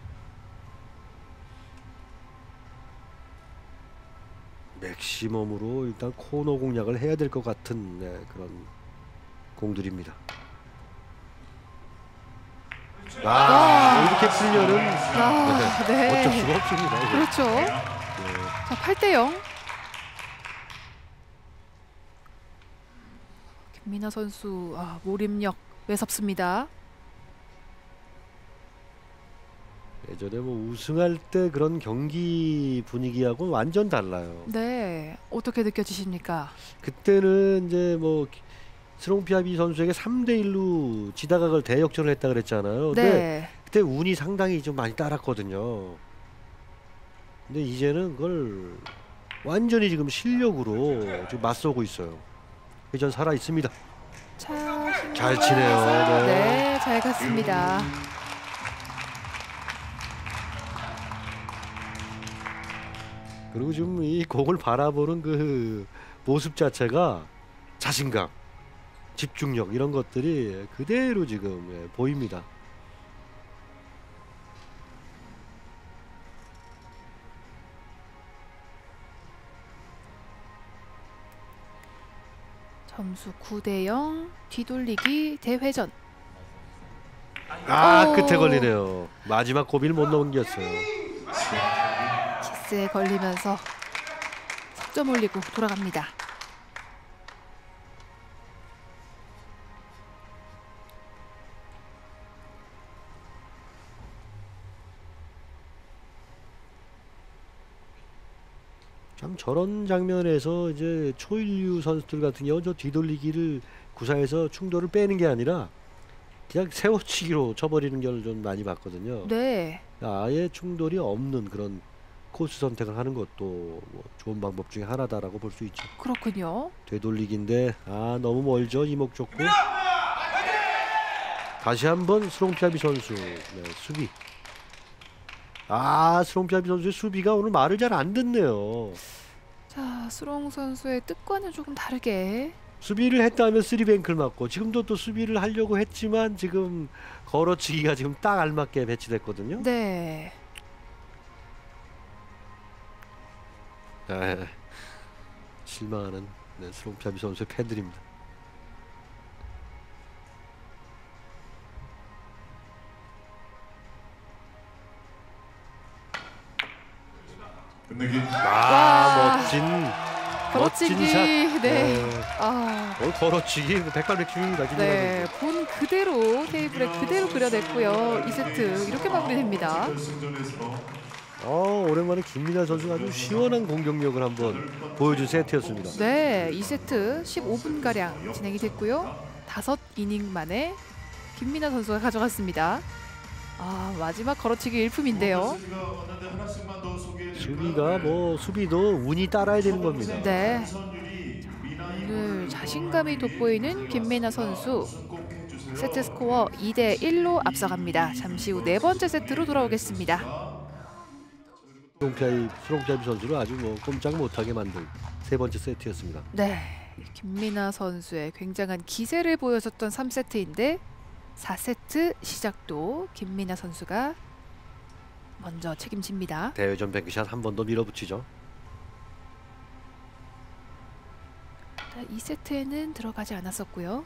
맥시멈으로 일단 코너 공략을 해야 될 것 같은 그런 공들입니다. 이렇게 풀려는 네. 어쩔 수가 없습니다. 그렇죠. 네. 자, 8대0. 김민아 선수 몰입력 매섭습니다. 예전에 뭐 우승할 때 그런 경기 분위기하고 완전 달라요. 네. 어떻게 느껴지십니까? 그때는 이제 뭐 스롱피아비 선수에게 3대1로 지다가 그걸 대역전을 했다 그랬잖아요. 근데 네. 그때 운이 상당히 좀 많이 따랐거든요. 근데 이제는 그걸 완전히 지금 실력으로 지금 맞서고 있어요. 회전 살아 있습니다. 자, 잘 치네요. 네. 네, 잘 갔습니다. 그리고 지금 이 공을 바라보는 그 모습 자체가 자신감, 집중력 이런 것들이 그대로 지금 보입니다. 점수 9대0. 뒤돌리기 대회전. 끝에 걸리네요. 마지막 고비를 못 넘겼어요. 키스에 걸리면서 석점 올리고 돌아갑니다. 참 저런 장면에서 이제 초일류 선수들 같은 경우 저 뒤돌리기를 구사해서 충돌을 빼는 게 아니라 그냥 세워치기로 쳐버리는 걸 좀 많이 봤거든요. 네. 아예 충돌이 없는 그런 코스 선택을 하는 것도 뭐 좋은 방법 중에 하나다라고 볼 수 있죠. 그렇군요. 되돌리기인데 너무 멀죠. 이목 좋고. 다시 한번 스롱피아비 선수 수비. 스롱피아비 선수의 수비가 오늘 말을 잘 안 듣네요. 자, 스롱 선수의 뜻과는 조금 다르게. 수비를 했다면 3뱅크를 맞고 지금도 또 수비를 하려고 했지만 지금 걸어치기가 지금 딱 알맞게 배치됐거든요. 네. 실망하는 스롱피아비 선수의 팬들입니다. 끝내기. 멋진 걸어치기. 샷. 네. 걸어치기 백발백중입니다. 네, 본 그대로 테이블에 그대로 그려냈고요. 2세트 이렇게 마무리됩니다. 결승전에서 오랜만에 김민아 선수가 아주 시원한 공격력을 한번 보여준 세트였습니다. 네, 2세트 15분가량 진행이 됐고요. 5이닝 만에 김민아 선수가 가져갔습니다. 마지막 걸어치기 일품인데요. 수비가 수비도 운이 따라야 되는 겁니다. 네. 오늘 자신감이 돋보이는 김민아 선수. 세트 스코어 2대1로 앞서갑니다. 잠시 후 네 번째 세트로 돌아오겠습니다. 스롱피아비 선수를 아주 꼼짝 못하게 만든 세 번째 세트였습니다. 네, 김민아 선수의 굉장한 기세를 보여줬던 3세트인데 4세트 시작도 김민아 선수가 먼저 책임집니다. 대회전 뱅크샷 한 번 더 밀어붙이죠. 2세트에는 들어가지 않았었고요.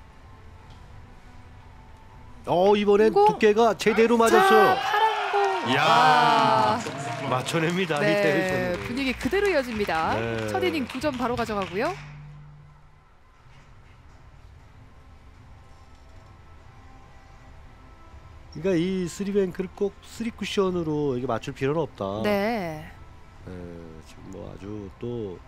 이번엔 두께가 제대로 맞았어요. 파란 공. 이야, 맞춰냅니다. 네, 이때는 분위기 그대로 이어집니다. 네. 첫 이닝 2점 바로 가져가고요. 그러니까 이 3뱅크를 꼭 3쿠션으로 이게 맞출 필요는 없다. 네. 지금 아주 또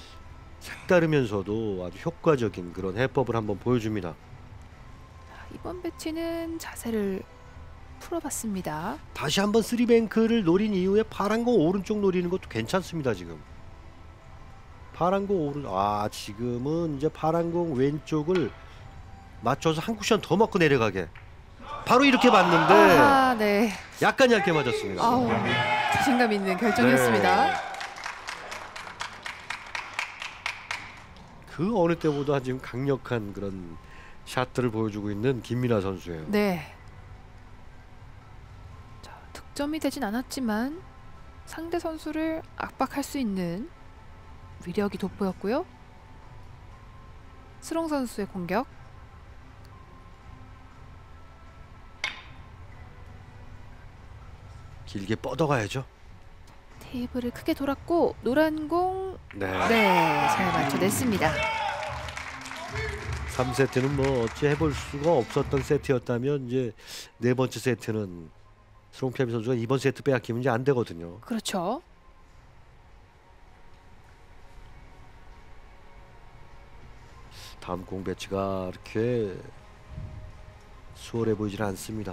색다르면서도 아주 효과적인 그런 해법을 한번 보여줍니다. 이번 배치는 자세를 풀어봤습니다. 다시 한번 쓰리뱅크를 노린 이후에 파란 공 오른쪽 노리는 것도 괜찮습니다. 지금 파란 공 오른 지금은 이제 파란 공 왼쪽을 맞춰서 한 쿠션 더 먹고 내려가게 바로 이렇게 맞는데 네. 약간 얇게 맞았습니다. 자신감 있는 결정이었습니다. 네. 그 어느 때보다 지금 강력한 그런 샷들을 보여주고 있는 김민아 선수예요. 네. 자, 득점이 되진 않았지만 상대 선수를 압박할 수 있는 위력이 돋보였고요. 스롱 선수의 공격. 길게 뻗어가야죠. 테이블을 크게 돌았고 노란 공 네. 잘 맞춰냈습니다. 3세트는 뭐 어찌 해볼 수가 없었던 세트였다면 이제 네 번째 세트는 스롱피아비 선수가 이번 세트 빼앗기면 이제 안 되거든요. 그렇죠. 다음 공 배치가 이렇게 수월해 보이질 않습니다.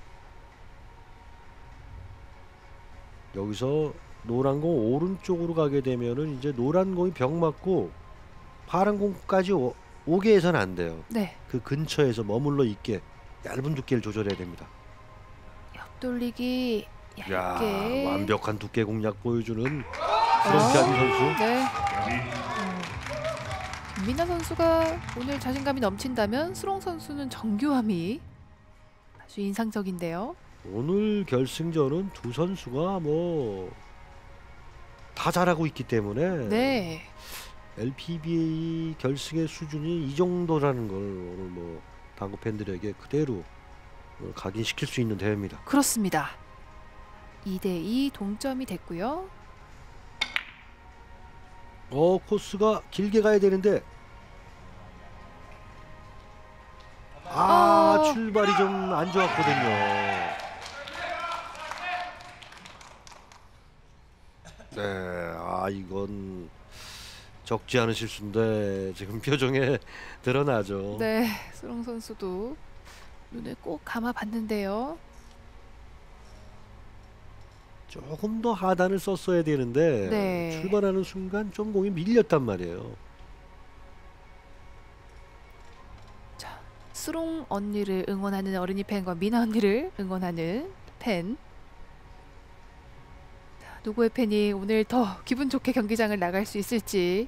여기서 노란 공 오른쪽으로 가게 되면은 이제 노란 공이 벽 맞고 파란 공까지 오게 해서는 안 돼요. 네. 그 근처에서 머물러 있게 얇은 두께를 조절해야 됩니다. 옆돌리기 얇게. 야, 완벽한 두께 공략 보여주는 스롱피아비 선수. 네. 김민아 선수가 오늘 자신감이 넘친다면 스롱 선수는 정교함이 아주 인상적인데요. 오늘 결승전은 두 선수가 뭐 다 잘하고 있기 때문에 네. LPBA 결승의 수준이 이 정도라는 걸 오늘 뭐 당구 팬들에게 그대로 각인시킬 수 있는 대회입니다. 그렇습니다. 2대2 동점이 됐고요. 코스가 길게 가야 되는데 출발이 좀 안 좋았거든요. 네, 이건 적지 않은 실수인데 지금 표정에 드러나죠. 네, 스롱 선수도 눈을 꼭 감아봤는데요. 조금 더 하단을 썼어야 되는데 네. 출발하는 순간 좀 공이 밀렸단 말이에요. 자, 스롱 언니를 응원하는 어린이 팬과 미나 언니를 응원하는 팬. 자, 누구의 팬이 오늘 더 기분 좋게 경기장을 나갈 수 있을지.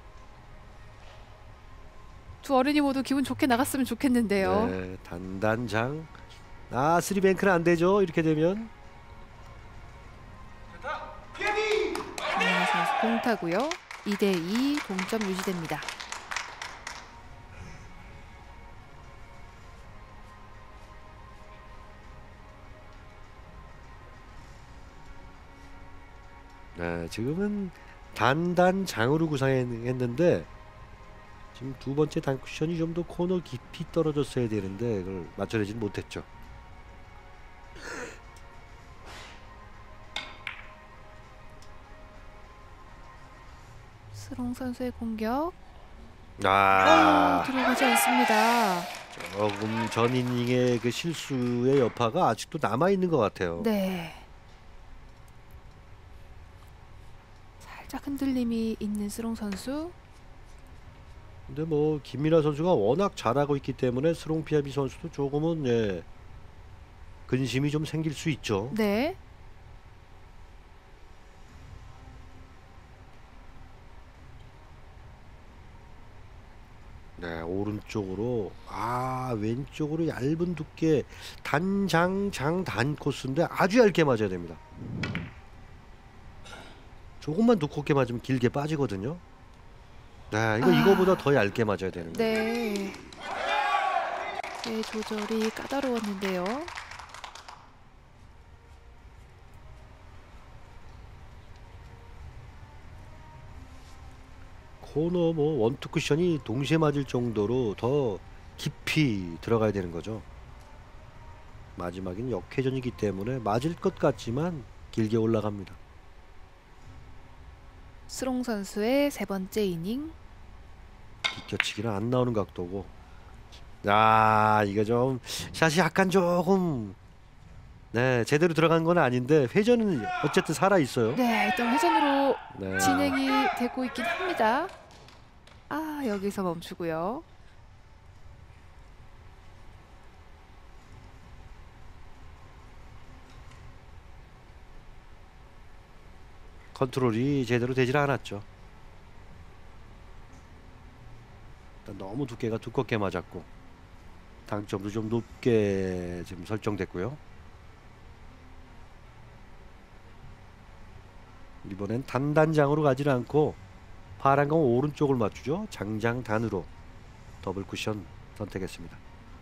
두 어린이 모두 기분 좋게 나갔으면 좋겠는데요. 네, 단단장. 쓰리뱅크는 안 되죠. 이렇게 되면. 김민아 선수 공타고요. 2대2 동점 유지됩니다. 네, 지금은 단단장으로 구상했는데 지금 두 번째 단쿠션이 좀 더 코너 깊이 떨어졌어야 되는데 그걸 맞춰내지 못했죠. 스롱 선수의 공격. 아, 들어가지 않습니다. 조금 전 이닝의 그 실수의 여파가 아직도 남아 있는 것 같아요. 네. 살짝 흔들림이 있는 스롱 선수. 근데 뭐 김민아 선수가 워낙 잘하고 있기 때문에 스롱피아비 선수도 조금은 근심이 좀 생길 수 있죠. 네. 네, 오른쪽으로 왼쪽으로 얇은 두께 단 코스인데 아주 얇게 맞아야 됩니다. 조금만 두껍게 맞으면 길게 빠지거든요. 네, 이거보다 더 얇게 맞아야 되는 거예요. 네. 네, 조절이 까다로웠는데요. 코너 뭐 원투 쿠션이 동시에 맞을 정도로 더 깊이 들어가야 되는 거죠. 마지막엔 역회전이기 때문에 맞을 것 같지만 길게 올라갑니다. 스롱 선수의 세 번째 이닝. 비껴치기는 안 나오는 각도고 이거 좀 샷이 약간 조금 네, 제대로 들어간 건 아닌데 회전은 어쨌든 살아 있어요. 네, 일단 회전으로 네. 진행이 되고 있긴 합니다. 아, 여기서 멈추고요. 컨트롤이 제대로 되질 않았죠. 일단 너무 두께가 두껍게 맞았고 당점도 좀 높게 지금 설정됐고요. 이번엔 단단장으로 가지는 않고 파란 공 오른쪽을 맞추죠. 장장단으로 더블 쿠션 선택했습니다.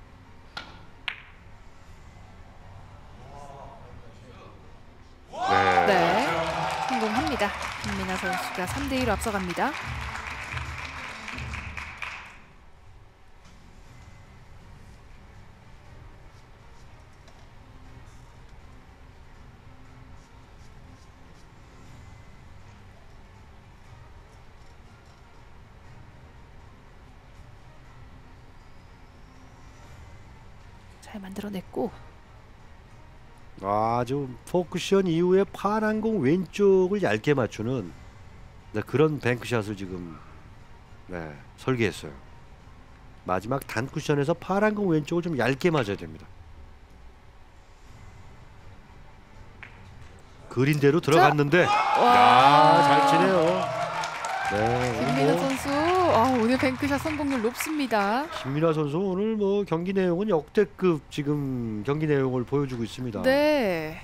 네, 성공합니다. 김민아 선수가 3대1로 앞서갑니다. 잘 만들어냈고 아주 포쿠션 이후에 파란 공 왼쪽을 얇게 맞추는 그런 뱅크샷을 지금 설계했어요. 마지막 단 쿠션에서 파란 공 왼쪽을 좀 얇게 맞아야 됩니다. 그린대로 들어갔는데 잘 치네요. 네, 김민아 선수 오늘 뱅크샷 성공률 높습니다. 김민아 선수 오늘 뭐 경기 내용은 역대급 지금 경기 내용을 보여주고 있습니다. 네,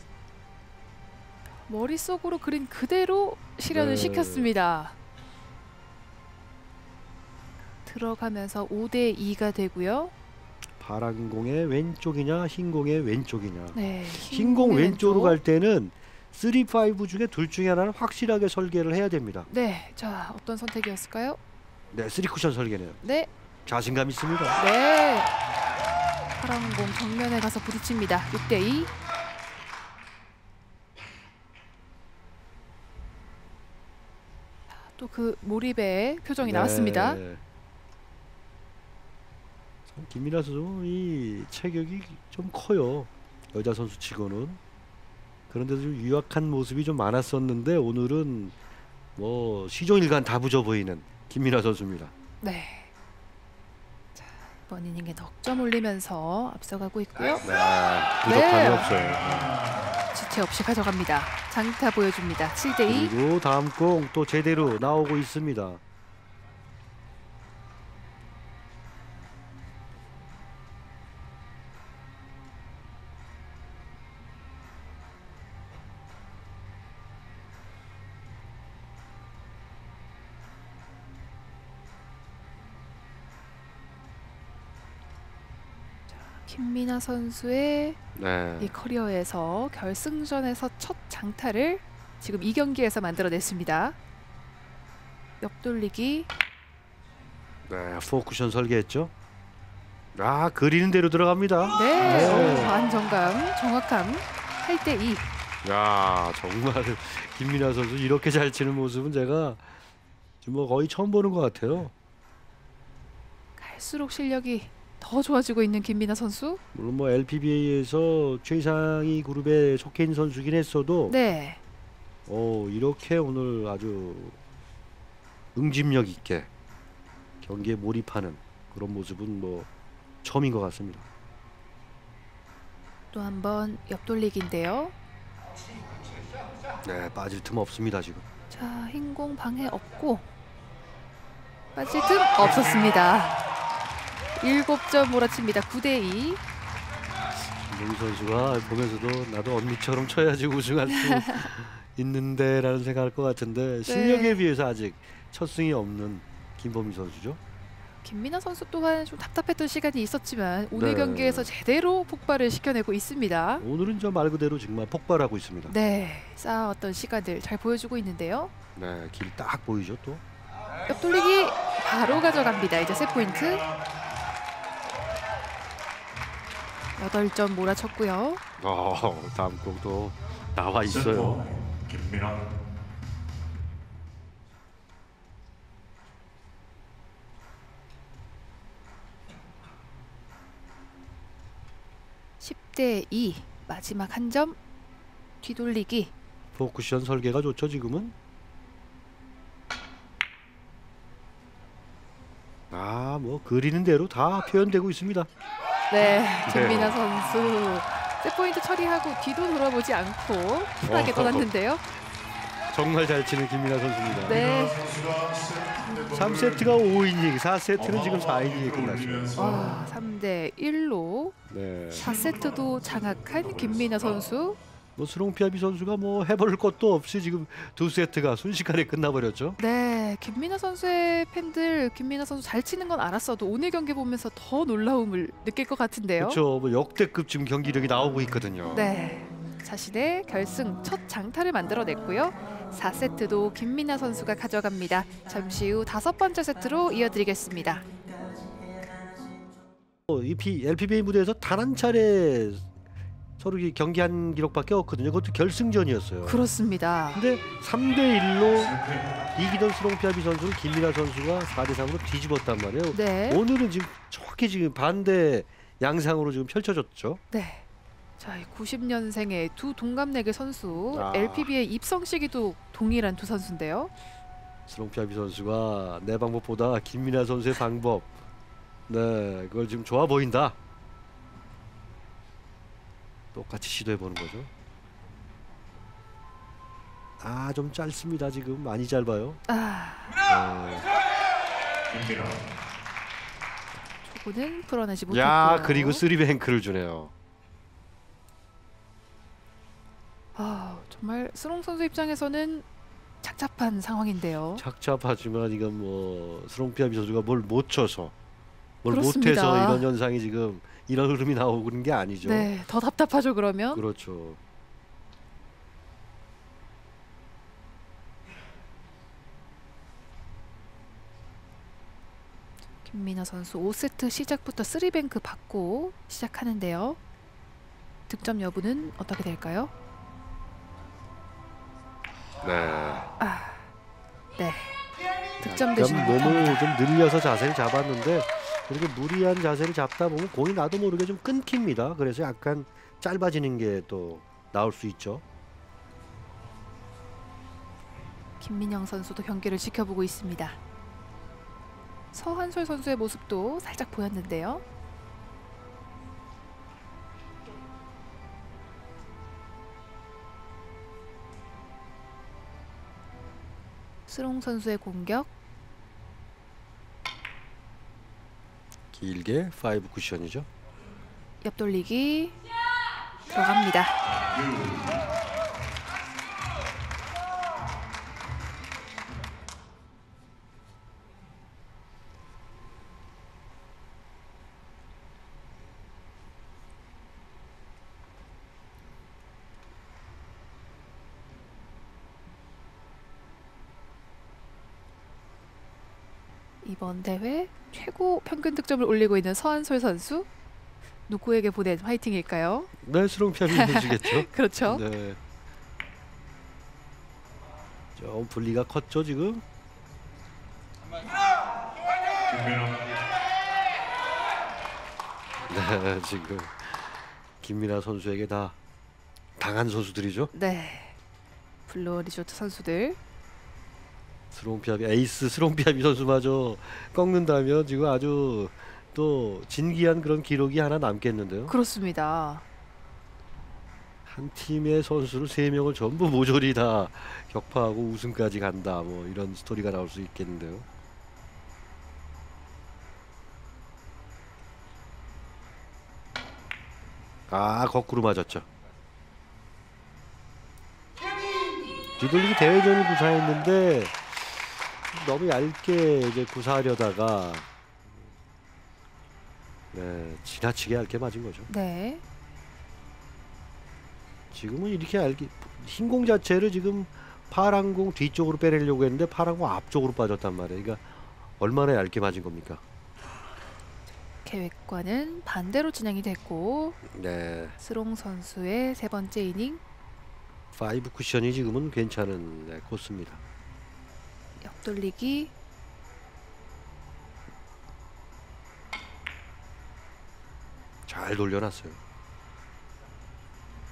머릿속으로 그린 그대로 실현을 네. 시켰습니다. 들어가면서 5대2가 되고요. 파란 공의 왼쪽이냐 흰 공의 왼쪽이냐. 네, 흰 공 왼쪽으로 갈 때는 3, 5 중에 둘 중에 하나는 확실하게 설계를 해야 됩니다. 네, 자 어떤 선택이었을까요? 네, 3쿠션 설계네요. 네, 자신감 있습니다. 네. 파란 공 정면에 가서 부딪힙니다. 6대2. 또 그 몰입의 표정이 나왔습니다. 참 김민아 선수 이 체격이 좀 커요. 여자 선수 치고는. 그런데도 좀 유약한 모습이 좀 많았었는데 오늘은 뭐 시종일관 다 부져 보이는 김민아 선수입니다. 네. 자, 이번 이닝에 넉점 올리면서 앞서가고 있고요. 부족함이 없어요. 지체 없이 가져갑니다. 장타 보여줍니다. 7대2. 그리고 다음 공 또 제대로 나오고 있습니다. 김민아 선수의 네. 이 커리어에서 결승전에서 첫 장타를 지금 이 경기에서 만들어냈습니다. 옆돌리기. 네, 포쿠션 설계했죠. 그리는 대로 들어갑니다. 네, 안정감, 정확함. 8대2. 야, 정말 김민아 선수 이렇게 잘 치는 모습은 제가 지금 뭐 거의 처음 보는 것 같아요. 갈수록 실력이 더 좋아지고 있는 김민아 선수. 물론 뭐 LPBA에서 최상위 그룹에 속해 있는 선수긴 했어도 네, 이렇게 오늘 아주 응집력 있게 경기에 몰입하는 그런 모습은 뭐 처음인 것 같습니다. 또 한 번 옆돌리기인데요. 네, 빠질 틈 없습니다 지금. 자, 흰공 방해 없고 빠질 틈 없었습니다. 7점 몰아칩니다. 9대2. 김동희 선수가 보면서도 나도 언니처럼 쳐야지 우승할 수 있는데 라는 생각할 것 같은데 실력에 비해서 아직 첫 승이 없는 김범희 선수죠. 김민아 선수 또한 좀 답답했던 시간이 있었지만 오늘 네. 경기에서 제대로 폭발을 시켜내고 있습니다. 오늘은 저 말 그대로 정말 폭발하고 있습니다. 네, 쌓아왔던 시간들 잘 보여주고 있는데요. 네, 길 딱 보이죠 또. 옆돌리기 바로 가져갑니다. 이제 세 포인트. 8점 몰아쳤고요. 다음 공도 나와 있어요. 김민아 10대2. 마지막 한 점 뒤돌리기. 포쿠션 설계가 좋죠 지금은. 뭐 그리는 대로 다 표현되고 있습니다. 네, 김민아 선수 세포인트 처리하고 뒤도 돌아보지 않고 쿨하게 떠났는데요. 정말 잘 치는 김민아 선수입니다. 네. 3세트가 5이닝, 4세트는 지금 4이닝이 끝났어요. 와, 3대 1로 네. 4세트도 장악한 김민아 선수. 뭐 스롱피아비 선수가 뭐 해볼 것도 없이 지금 2세트가 순식간에 끝나버렸죠. 네, 김민아 선수의 팬들 김민아 선수 잘 치는 건 알았어도 오늘 경기 보면서 더 놀라움을 느낄 것 같은데요. 그렇죠. 뭐 역대급 지금 경기력이 나오고 있거든요. 네, 자신의 결승 첫 장타를 만들어냈고요. 4세트도 김민아 선수가 가져갑니다. 잠시 후 5번째 세트로 이어드리겠습니다. 이 LPBA 무대에서 단 한 차례 서로 경기한 기록밖에 없거든요. 그것도 결승전이었어요. 그렇습니다. 근데 3대 1로 이기던 스롱피아비 선수를 김민아 선수가 4대 3으로 뒤집었단 말이에요. 네. 오늘은 지금 정확히 지금 반대 양상으로 지금 펼쳐졌죠. 네. 자, 90년생의 두 동갑내기 선수, LPBA 입성 시기도 동일한 두 선수인데요. 스롱피아비 선수가 내 방법보다 김민아 선수의 방법, 네, 그걸 지금 좋아 보인다. 똑같이 시도해 보는 거죠. 좀 짧습니다. 지금 많이 짧아요. 초구는 풀어내지 못했고요. 야, 그리고 쓰리뱅크를 주네요. 정말 스롱 선수 입장에서는 착잡한 상황인데요. 착잡하지만 이건 뭐 스롱피아비 선수가 뭘 못 쳐서 뭘 그렇습니다. 못해서 이런 현상이 지금 이런 흐름이 나오고 그런 게 아니죠. 네, 더 답답하죠 그러면. 그렇죠. 김민아 선수 5세트 시작부터 3뱅크 받고 시작하는데요. 득점 여부는 어떻게 될까요? 네. 득점 대신 몸을 좀 늘려서 자세를 잡았는데 그렇게 무리한 자세를 잡다 보면 공이 나도 모르게 좀 끊깁니다. 그래서 약간 짧아지는 게 또 나올 수 있죠. 김민영 선수도 경기를 지켜보고 있습니다. 서한솔 선수의 모습도 살짝 보였는데요. 스롱 선수의 공격. 길게 5 쿠션이죠. 옆돌리기 들어갑니다. 이번 대회 최고 평균 득점을 올리고 있는 서한솔 선수. 누구에게 보낸 화이팅일까요? 네, 스롱피아비 선수겠죠. 그렇죠. 네. 좀 분리가 컸죠 지금. 네, 지금 김민아 선수에게 다 당한 선수들이죠. 네. 블루 리조트 선수들. 스롱피아비 에이스 스롱피아비 선수마저 꺾는다면 지금 아주 또 진기한 그런 기록이 하나 남겠는데요. 그렇습니다. 한 팀의 선수를 3명을 전부 모조리 다 격파하고 우승까지 간다. 뭐 이런 스토리가 나올 수 있겠는데요. 거꾸로 맞았죠. 뒤돌리기 대회전을 구사했는데 너무 얇게 이제 구사하려다가 지나치게 얇게 맞은 거죠. 네. 지금은 이렇게 흰 공 자체를 지금 파란 공 뒤쪽으로 빼내려고 했는데 파란 공 앞쪽으로 빠졌단 말이에요. 그러니까 얼마나 얇게 맞은 겁니까? 계획과는 반대로 진행이 됐고 네. 스롱 선수의 3번째 이닝. 5 쿠션이 지금은 괜찮은 코스입니다. 옆돌리기. 잘 돌려놨어요.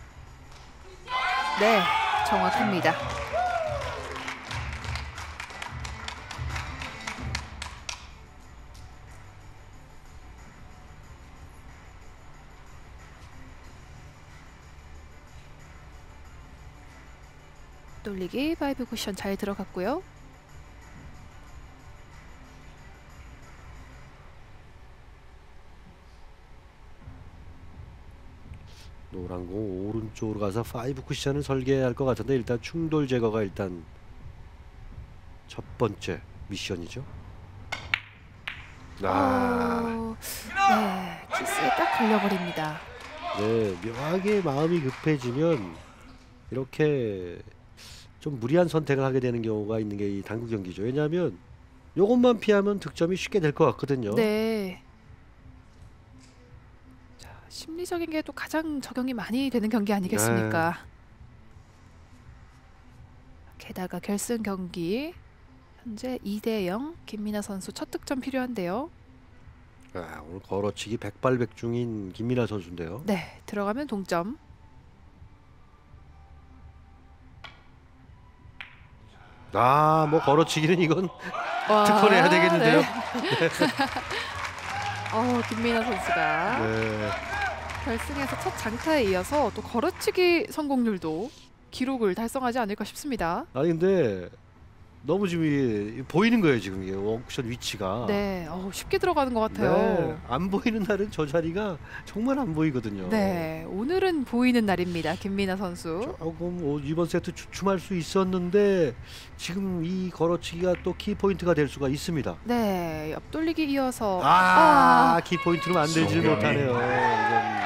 네, 정확합니다. 돌리기 5 쿠션 잘 들어갔고요. 노란 공 오른쪽으로 가서 5 쿠션을 설계할 것 같은데 일단 충돌 제거가 일단 첫 번째 미션이죠. 네, 키스에 딱 걸려버립니다. 네, 묘하게 마음이 급해지면 이렇게 좀 무리한 선택을 하게 되는 경우가 있는 게 이 당구 경기죠. 왜냐하면 요것만 피하면 득점이 쉽게 될 것 같거든요. 네. 자, 심리적인 게 또 가장 적용이 많이 되는 경기 아니겠습니까? 게다가 결승 경기 현재 2대0 김민아 선수 첫 득점 필요한데요. 오늘 걸어치기 백발백중인 김민아 선수인데요. 네, 들어가면 동점. 뭐 걸어치기는 이건 와, 특허내야 되겠는데요. 네. 김민아 선수가 네. 결승에서 첫 장타에 이어서 또 걸어치기 성공률도 기록을 달성하지 않을까 싶습니다. 아니 근데 너무 지금 보이는 거예요 지금 이게 옥션 위치가. 네, 쉽게 들어가는 것 같아요. 네, 안 보이는 날은 저 자리가 정말 안 보이거든요. 네, 오늘은 보이는 날입니다. 김민아 선수. 조금 이번 세트 주춤할 수 있었는데 지금 이 걸어치기가 또 키포인트가 될 수가 있습니다. 네, 옆돌리기 이어서 키포인트로 만들지를 못하네요. 이건.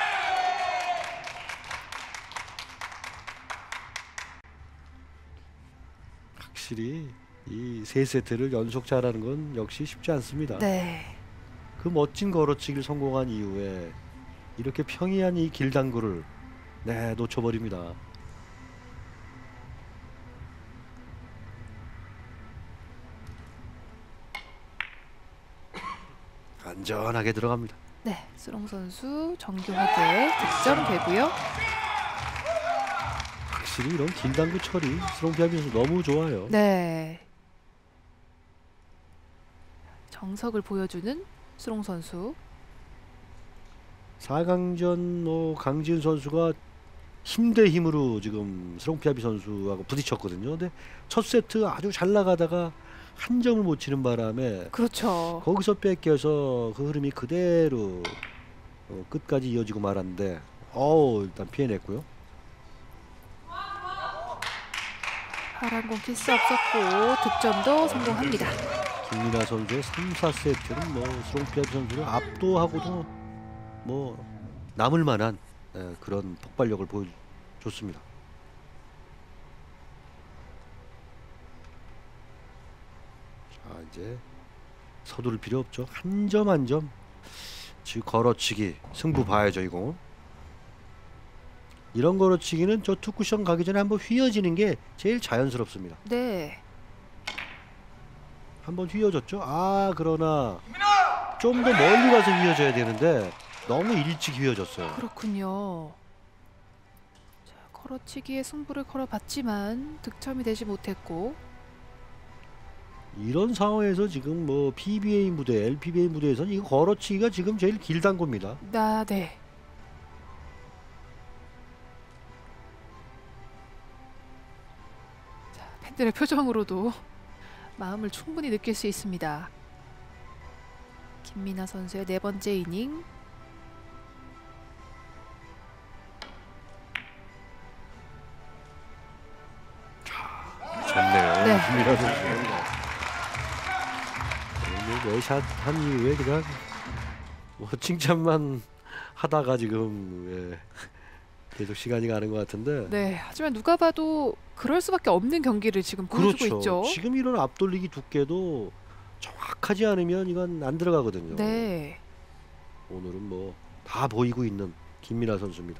확실히 이 세 세트를 연속 잘하는 건 역시 쉽지 않습니다. 네. 그 멋진 걸어치기를 성공한 이후에 이렇게 평이한 이 길당구를 놓쳐버립니다. 안전하게 들어갑니다. 네, 수롱 선수 정교하게 득점되고요. 확실히 이런 길당구 처리 스롱피아비 선수 너무 좋아요. 네. 정석을 보여주는 수롱 선수. 4강전 강지은 선수가 힘 대 힘으로 지금 스롱피아비 선수하고 부딪혔거든요. 근데 첫 세트 아주 잘 나가다가 한 점을 못 치는 바람에 그렇죠. 거기서 뺏겨서 그 흐름이 그대로 끝까지 이어지고 말았는데 일단 피해냈고요. 파란공 키스 없었고 득점도 성공합니다. 김민아 선수의 3, 4세트는 스롱피아비 선수를 압도하고도 남을 만한 그런 폭발력을 보여줬습니다. 자, 이제 서두를 필요 없죠. 한 점 한 점 지금 걸어치기 승부 봐야죠. 이거 이런 걸어치기는 저 투쿠션 가기 전에 한번 휘어지는 게 제일 자연스럽습니다. 네. 한번 휘어졌죠. 그러나 좀 더 멀리 가서 휘어져야 되는데 너무 일찍 휘어졌어요. 그렇군요. 자, 걸어치기에 승부를 걸어봤지만 득점이 되지 못했고. 이런 상황에서 지금 PBA 무대, LPBA 무대에서는 이 걸어치기가 지금 제일 길단 겁니다. 네. 자, 팬들의 표정으로도 마음을 충분히 느낄 수 있습니다. 김민아 선수의 네 번째 이닝. 좋네요. 네. 김민아 선수. 외샷 한 이후에 그냥 칭찬만 하다가 지금 계속 시간이 가는 것 같은데. 네. 하지만 누가 봐도 그럴 수밖에 없는 경기를 지금 보여주고 그렇죠. 있죠. 지금 이런 앞돌리기 두께도 정확하지 않으면 이건 안 들어가거든요. 네. 오늘은 다 보이고 있는 김민아 선수입니다.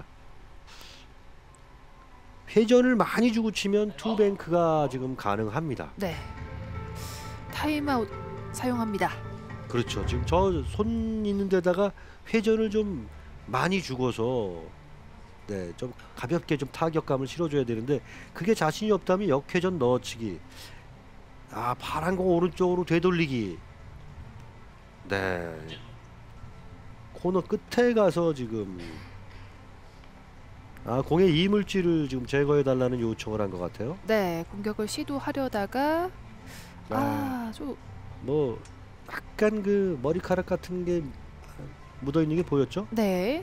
회전을 많이 주고 치면 투뱅크가 지금 가능합니다. 네. 타임아웃 사용합니다. 그렇죠. 지금 저 손 있는 데다가 회전을 좀 많이 주고서 네, 좀 가볍게 좀 타격감을 실어줘야 되는데 그게 자신이 없다면 역회전 넣어치기. 아, 파란 공 오른쪽으로 되돌리기. 네, 코너 끝에 가서 지금 공의 이물질을 지금 제거해 달라는 요청을 한 것 같아요. 네, 공격을 시도하려다가 좀 뭐 약간 그 머리카락 같은 게 묻어 있는 게 보였죠? 네.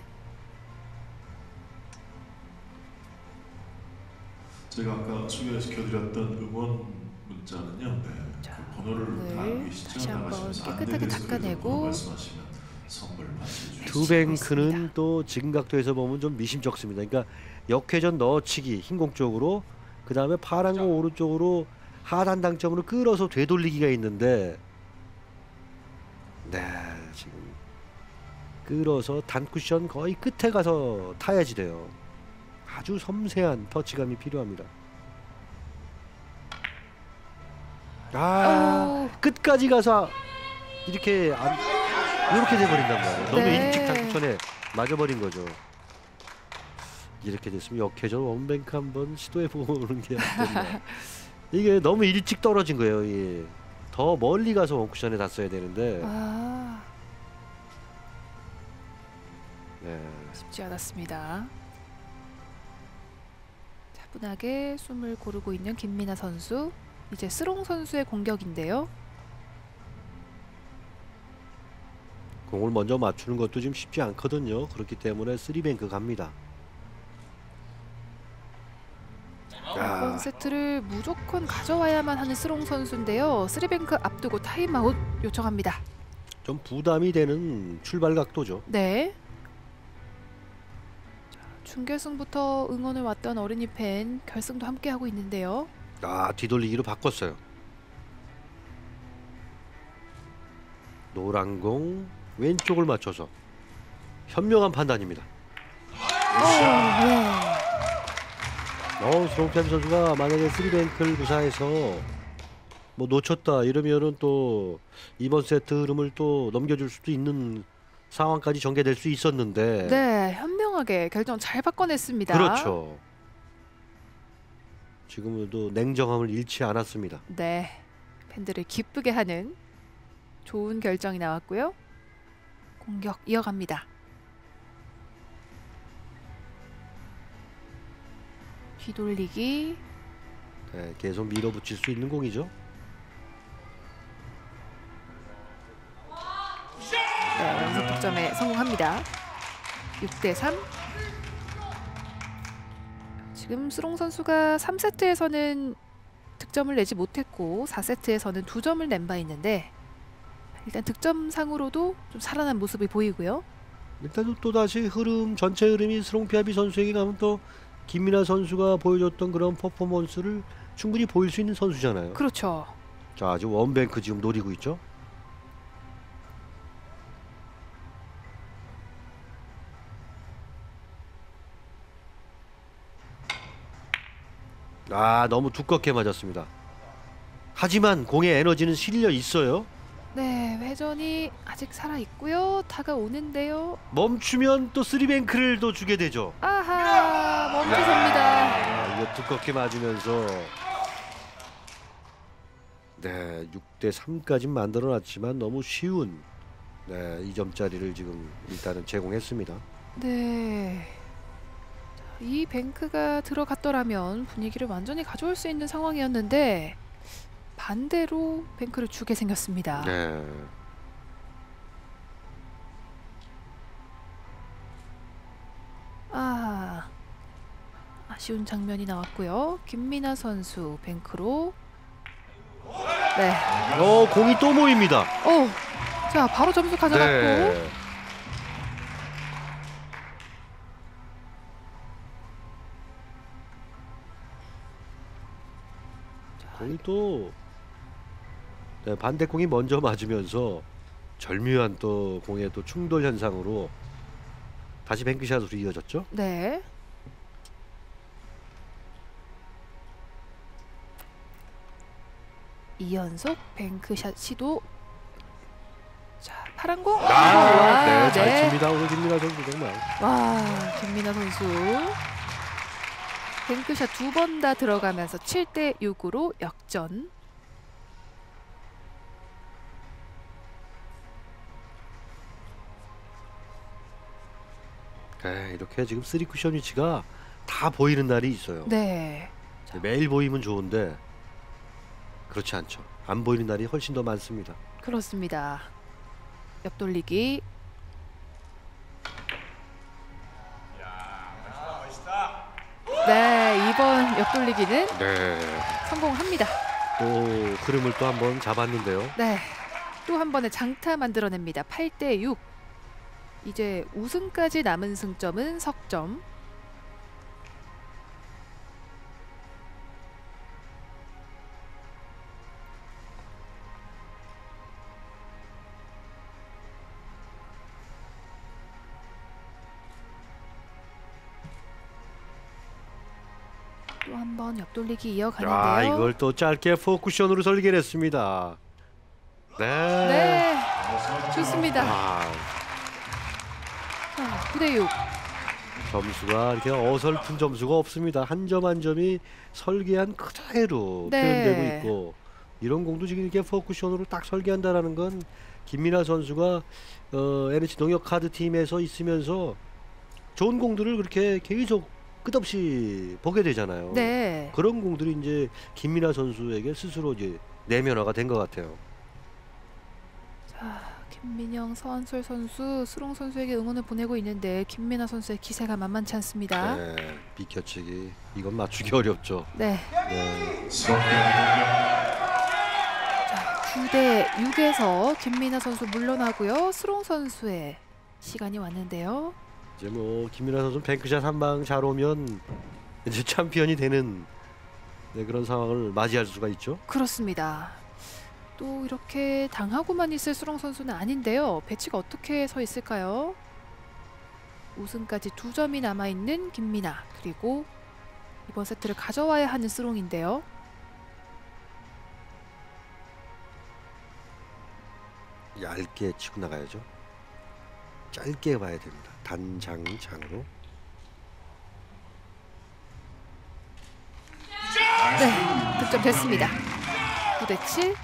제가 아까 소개시켜드렸던 응원 문자는요. 네. 자, 그 번호를 다 알고 계시죠? 다시 한번 나가시면서 깨끗하게 안내대에서 닦아내고 번호 말씀하시면 선물 받으실 수 있습니다. 투뱅크는 또 지금 각도에서 보면 좀 미심쩍습니다. 그러니까 역회전 넣어치기 흰공 쪽으로, 그 다음에 파란 공 오른쪽으로 하단 당점으로 끌어서 되돌리기가 있는데, 네, 지금 끌어서 단쿠션 거의 끝에 가서 타야지 돼요. 아주 섬세한 터치감이 필요합니다. 끝까지 가서 이렇게 이렇게 돼버린단 말이에요. 너무 네. 일찍 단쿠션에 맞아버린 거죠. 이렇게 됐으면 역회전 원뱅크 한번 시도해보는 게 어떨까. 이게 너무 일찍 떨어진 거예요. 예. 더 멀리 가서 원쿠션에 닿았어야 되는데 네. 쉽지 않았습니다. 차분하게 숨을 고르고 있는 김민아 선수. 이제 스롱 선수의 공격인데요. 공을 먼저 맞추는 것도 지금 쉽지 않거든요. 그렇기 때문에 3뱅크 갑니다. 이번 세트를 무조건 가져와야만 하는 스롱 선수인데요. 3뱅크 앞두고 타임아웃 요청합니다. 좀 부담이 되는 출발 각도죠. 네. 자, 중결승부터 응원을 왔던 어린이 팬 결승도 함께하고 있는데요. 뒤돌리기로 바꿨어요. 노란 공 왼쪽을 맞춰서 현명한 판단입니다. 스롱피암 선수가 만약에 3뱅크를 구사해서 뭐 놓쳤다 이러면은 또 이번 세트 흐름을 또 넘겨줄 수도 있는 상황까지 전개될 수 있었는데, 네, 현명하게 결정 잘 바꿔냈습니다. 그렇죠. 지금도 냉정함을 잃지 않았습니다. 네, 팬들을 기쁘게 하는 좋은 결정이 나왔고요. 공격 이어갑니다. 뒤돌리기. 네, 계속 밀어붙일 수 있는 공이죠. 네, 연속 득점에 성공합니다. 6대3. 지금 스롱 선수가 3세트에서는 득점을 내지 못했고 4세트에서는 2점을 낸 바 있는데, 일단 득점상으로도 좀 살아난 모습이 보이고요. 일단 또다시 전체 흐름이 스롱피아비 선수에게 가면 또 김민아 선수가 보여줬던 그런 퍼포먼스를 충분히 보일 수 있는 선수잖아요. 그렇죠. 자, 아주 원뱅크 지금 노리고 있죠. 너무 두껍게 맞았습니다. 하지만 공의 에너지는 실려 있어요. 네, 회전이 아직 살아있고요. 다가오는데요. 멈추면 또 3뱅크를 또 주게 되죠. 아하, 멈춰섭니다. 이거 두껍게 맞으면서 네, 6대3까지 만들어놨지만 너무 쉬운 2점짜리를 지금 일단은 제공했습니다. 네, 이 뱅크가 들어갔더라면 분위기를 완전히 가져올 수 있는 상황이었는데 반대로 뱅크를 주게 생겼습니다. 네. 아쉬운 장면이 나왔고요. 김민아 선수 뱅크로. 네. 공이 또 모입니다. 자, 바로 점수 가져갔고. 네. 공이 또 반대 공이 먼저 맞으면서 절묘한 또 공의 또 충돌 현상으로 다시 뱅크샷으로 이어졌죠. 네. 이연속 뱅크샷 시도. 자, 파란 공. 네, 잘 네. 칩니다. 오늘 김민아 선수 정말. 와, 김민아 선수 뱅크샷 2번 다 들어가면서 7대 6으로 역전. 네, 이렇게 지금 3쿠션 위치가 다 보이는 날이 있어요. 네. 매일 보이면 좋은데 그렇지 않죠. 안 보이는 날이 훨씬 더 많습니다. 그렇습니다. 옆돌리기. 네, 이번 옆돌리기는 네. 성공합니다. 또 흐름을 또 한번 잡았는데요. 네, 또 한 번의 장타 만들어냅니다. 8대 6. 이제 우승까지 남은 승점은 석점. 또 한 번 옆돌리기 이어가는데요. 아, 이걸 또 짧게 포쿠션으로 설계를 했습니다. 네. 네, 좋습니다. 아, 자, 9대 6. 점수가 이렇게 어설픈 점수가 없습니다. 한 점 한 점이 설계한 그대로 네. 표현되고 있고, 이런 공도 지금 이렇게 포쿠션으로 딱 설계한다라는 건 김민아 선수가 NH 농협 카드 팀에서 있으면서 좋은 공들을 그렇게 계속 끝없이 보게 되잖아요. 네. 그런 공들이 이제 김민아 선수에게 스스로 이제 내면화가 된 것 같아요. 자, 김민영, 서한솔 선수, 수롱 선수에게 응원을 보내고 있는데 김민아 선수의 기세가 만만치 않습니다. 네, 비켜치기 이건 맞추기 어렵죠. 네. 네. 스럽게 공격. 자, 9대 6에서 김민아 선수 물러나고요. 수롱 선수의 시간이 왔는데요. 이제 뭐 김민아 선수 뱅크샷 한 방 잘 오면 이제 챔피언이 되는 그런 상황을 맞이할 수가 있죠. 그렇습니다. 또 이렇게 당하고만 있을 수롱 선수는 아닌데요. 배치가 어떻게 서 있을까요? 우승까지 2점이 남아있는 김민아, 그리고 이번 세트를 가져와야 하는 수롱인데요. 얇게 치고 나가야죠. 짧게 봐야 됩니다. 단장으로. 네, 득점 됐습니다. 9대 7.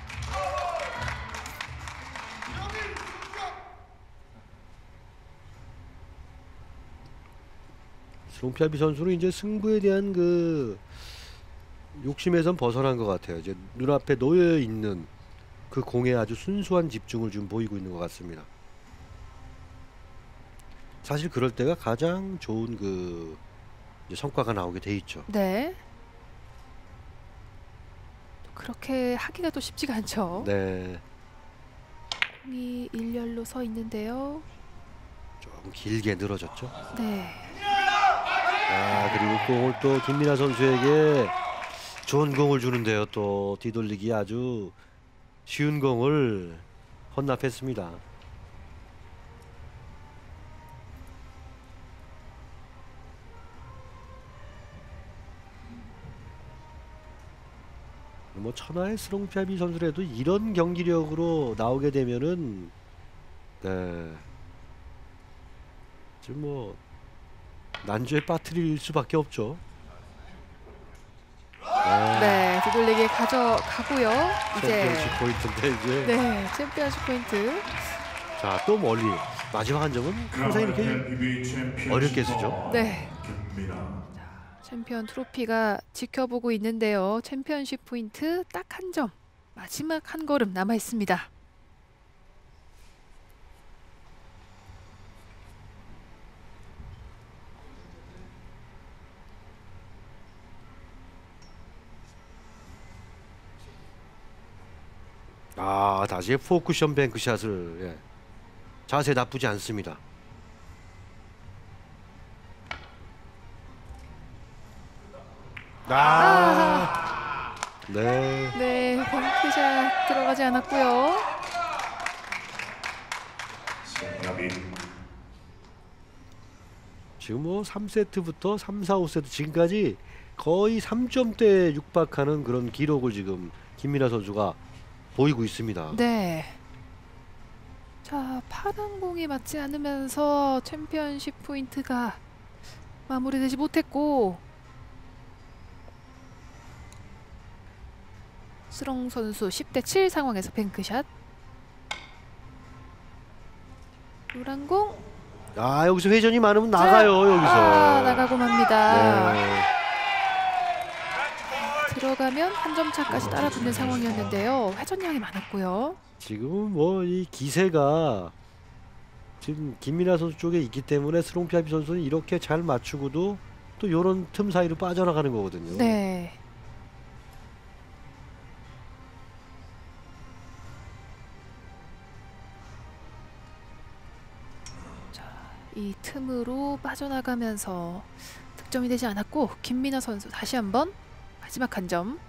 송피아비 선수는 이제 승부에 대한 그 욕심에선 벗어난 것 같아요. 이제 눈앞에 놓여 있는 그 공에 아주 순수한 집중을 좀 보이고 있는 것 같습니다. 사실 그럴 때가 가장 좋은 그 이제 성과가 나오게 돼 있죠. 네. 그렇게 하기가 또 쉽지가 않죠. 네, 공이 일렬로 서 있는데요. 조금 길게 늘어졌죠. 네. 아, 그리고 공을 또 김민아 선수에게 좋은 공을 주는데요. 또 뒤돌리기 아주 쉬운 공을 헌납했습니다. 뭐 천하의 스롱피아비 선수라도 이런 경기력으로 나오게 되면은 네, 지금 뭐 난주에 빠뜨릴 수밖에 없죠. 네, 뒤돌리기 가져가고요. 이제 챔피언십 포인트인데 이제 네, 챔피언십 포인트. 자, 또 멀리 마지막 한 점은 항상 이렇게 LPBA 챔피언십 어렵게 쓰죠. 네. 김민아. 챔피언 트로피가 지켜보고 있는데요. 챔피언십 포인트 딱 한 점. 마지막 한 걸음 남아 있습니다. 아, 다시 포쿠션 뱅크샷을 예. 자세 나쁘지 않습니다. 아, 네. 네, 뱅크샷 들어가지 않았고요. 송야빈. 지금 뭐 3세트부터 3, 4, 5세트 지금까지 거의 3점대에 육박하는 그런 기록을 지금 김민아 선수가 보이고 있습니다. 네. 자, 파란 공이 맞지 않으면서 챔피언십 포인트가 마무리되지 못했고 스롱 선수 10대 7 상황에서 뱅크샷. 노란 공. 아, 여기서 회전이 많으면 나가요. 여기서. 나가고 맙니다. 네. 들어가면 한 점 차까지 따라붙는 상황이었는데요. 회전량이 많았고요. 지금은 뭐 이 기세가 지금 김민아 선수 쪽에 있기 때문에 스롱피아비 선수는 이렇게 잘 맞추고도 또 요런 틈 사이로 빠져나가는 거거든요. 네. 자, 이 틈으로 빠져나가면서 득점이 되지 않았고 김민아 선수 다시 한번 마지막 한 점.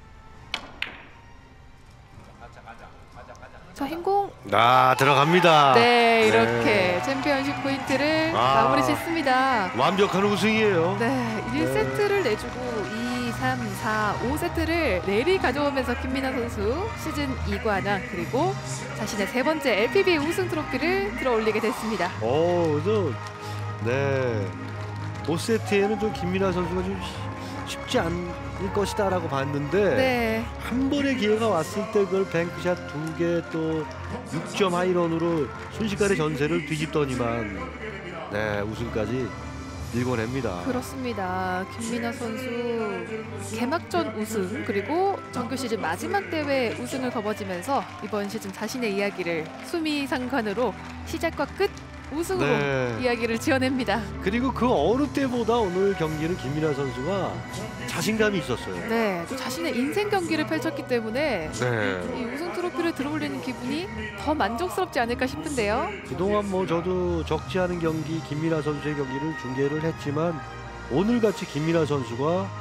자, 흰공. 아, 들어갑니다. 네, 이렇게 챔피언십 포인트를 마무리 짓습니다. 완벽한 우승이에요. 네, 1세트를 내주고 2, 3, 4, 5세트를 내리 가져오면서 김민아 선수 시즌 2관왕 그리고 자신의 세 번째 LPBA 우승 트로피를 들어올리게 됐습니다. 그래서 네, 5세트에는 좀 김민아 선수가 좀 쉽지 않을 것이다라고 봤는데 네, 한 번의 기회가 왔을 때 그걸 뱅크샷 2개 또 6점 하이런으로 순식간에 전세를 뒤집더니만 네, 우승까지 밀고냅니다. 그렇습니다. 김민아 선수 개막전 우승 그리고 정규 시즌 마지막 대회 우승을 거머쥐면서 이번 시즌 자신의 이야기를 수미상관으로 시작과 끝 우승으로 네. 이야기를 지어냅니다. 그리고 그 어느 때보다 오늘 경기는 김민아 선수가 자신감이 있었어요. 네, 또 자신의 인생 경기를 펼쳤기 때문에 네. 이 우승 트로피를 들어올리는 기분이 더 만족스럽지 않을까 싶은데요. 그동안 뭐 저도 적지 않은 경기 김민아 선수의 경기를 중계를 했지만 오늘같이 김민아 선수가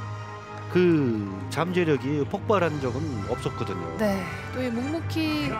그 잠재력이 폭발한 적은 없었거든요. 네, 또 이 묵묵히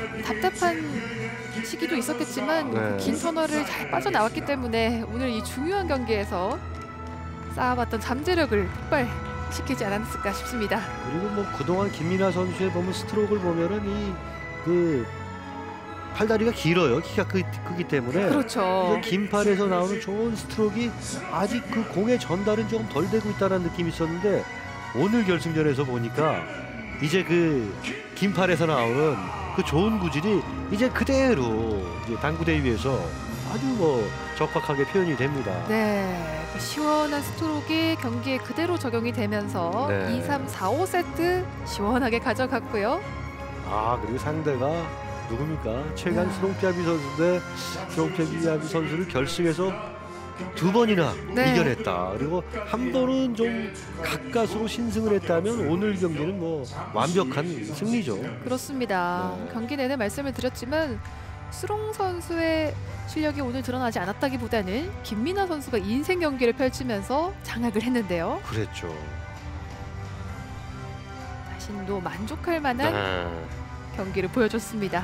답답한 시기도 있었겠지만 네. 그 긴 터널을 잘 빠져나왔기 때문에 오늘 이 중요한 경기에서 쌓아왔던 잠재력을 폭발시키지 않았을까 싶습니다. 그리고 뭐 그동안 김민아 선수의 보면 스트로크를 보면은 이 그 팔다리가 길어요. 키가 크기 때문에. 그렇죠. 긴 팔에서 나오는 좋은 스트로크가 아직 그 공의 전달은 조금 덜 되고 있다는 느낌이 있었는데 오늘 결승전에서 보니까 이제 그 긴 팔에서 나오는 그 좋은 구질이 이제 그대로 이제 당구대회 위에서 아주 뭐 적확하게 표현이 됩니다. 네, 그 시원한 스트로크가 경기에 그대로 적용이 되면서 네. 2, 3, 4, 5세트 시원하게 가져갔고요. 그리고 상대가 누굽니까? 최강 야. 스롱피아비 선수인데 스롱피아비 선수를 결승에서 2번이나 네. 이겨냈다. 그리고 한 번은 좀 가까스로 신승을 했다면 오늘 경기는 뭐 완벽한 승리죠. 그렇습니다. 네. 경기 내내 말씀을 드렸지만 스롱 선수의 실력이 오늘 드러나지 않았다기보다는 김민아 선수가 인생 경기를 펼치면서 장악을 했는데요. 그랬죠. 자신도 만족할 만한 네. 경기를 보여줬습니다.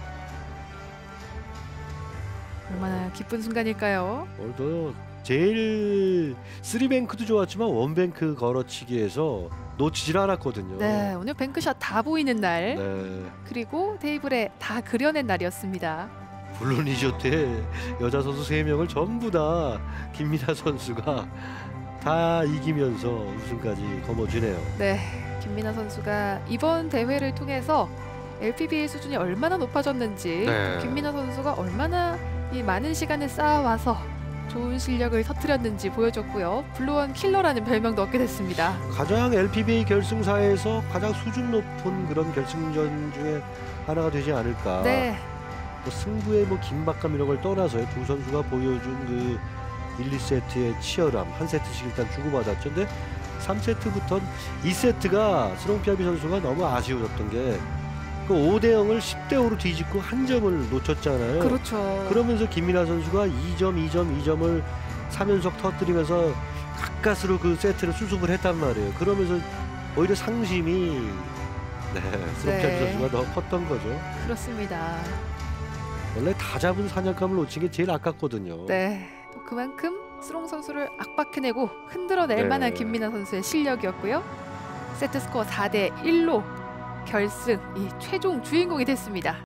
얼마나 기쁜 순간일까요? 오늘도 제일 3뱅크도 좋았지만 원뱅크 걸어치기에서 놓치질 않았거든요. 네, 오늘 뱅크샷 다 보이는 날 네. 그리고 테이블에 다 그려낸 날이었습니다. 물론이죠. 여자 선수 3명을 전부 다 김민아 선수가 다 이기면서 우승까지 거머쥐네요. 네, 김민아 선수가 이번 대회를 통해서 LPBA 수준이 얼마나 높아졌는지 네. 김민아 선수가 얼마나 이 많은 시간을 쌓아와서 좋은 실력을 터뜨렸는지 보여줬고요. 블루원 킬러라는 별명도 얻게 됐습니다. 가장 LPBA 결승사에서 가장 수준 높은 그런 결승전 중에 하나가 되지 않을까. 네, 뭐 승부의 뭐 긴박감 이런 걸 떠나서요. 두 선수가 보여준 그 1, 2세트의 치열함 한 세트씩 일단 주고받았죠. 근데 3세트부터 2세트가 스롱피아비 선수가 너무 아쉬워졌던 게 그 5대0을 10대5로 뒤집고 한 점을 놓쳤잖아요. 그렇죠. 그러면서 김민아 선수가 2점을 3연속 터뜨리면서 가까스로 그 세트를 수습을 했단 말이에요. 그러면서 오히려 상심이 스롱피아비 네. 선수가 더 컸던 거죠. 그렇습니다. 원래 다 잡은 사냥감을 놓친 게 제일 아깝거든요. 네, 또 그만큼 스롱 선수를 압박해내고 흔들어낼 네. 만한 김민아 선수의 실력이었고요. 세트 스코어 4대1로 결승 이 최종 주인공이 됐습니다.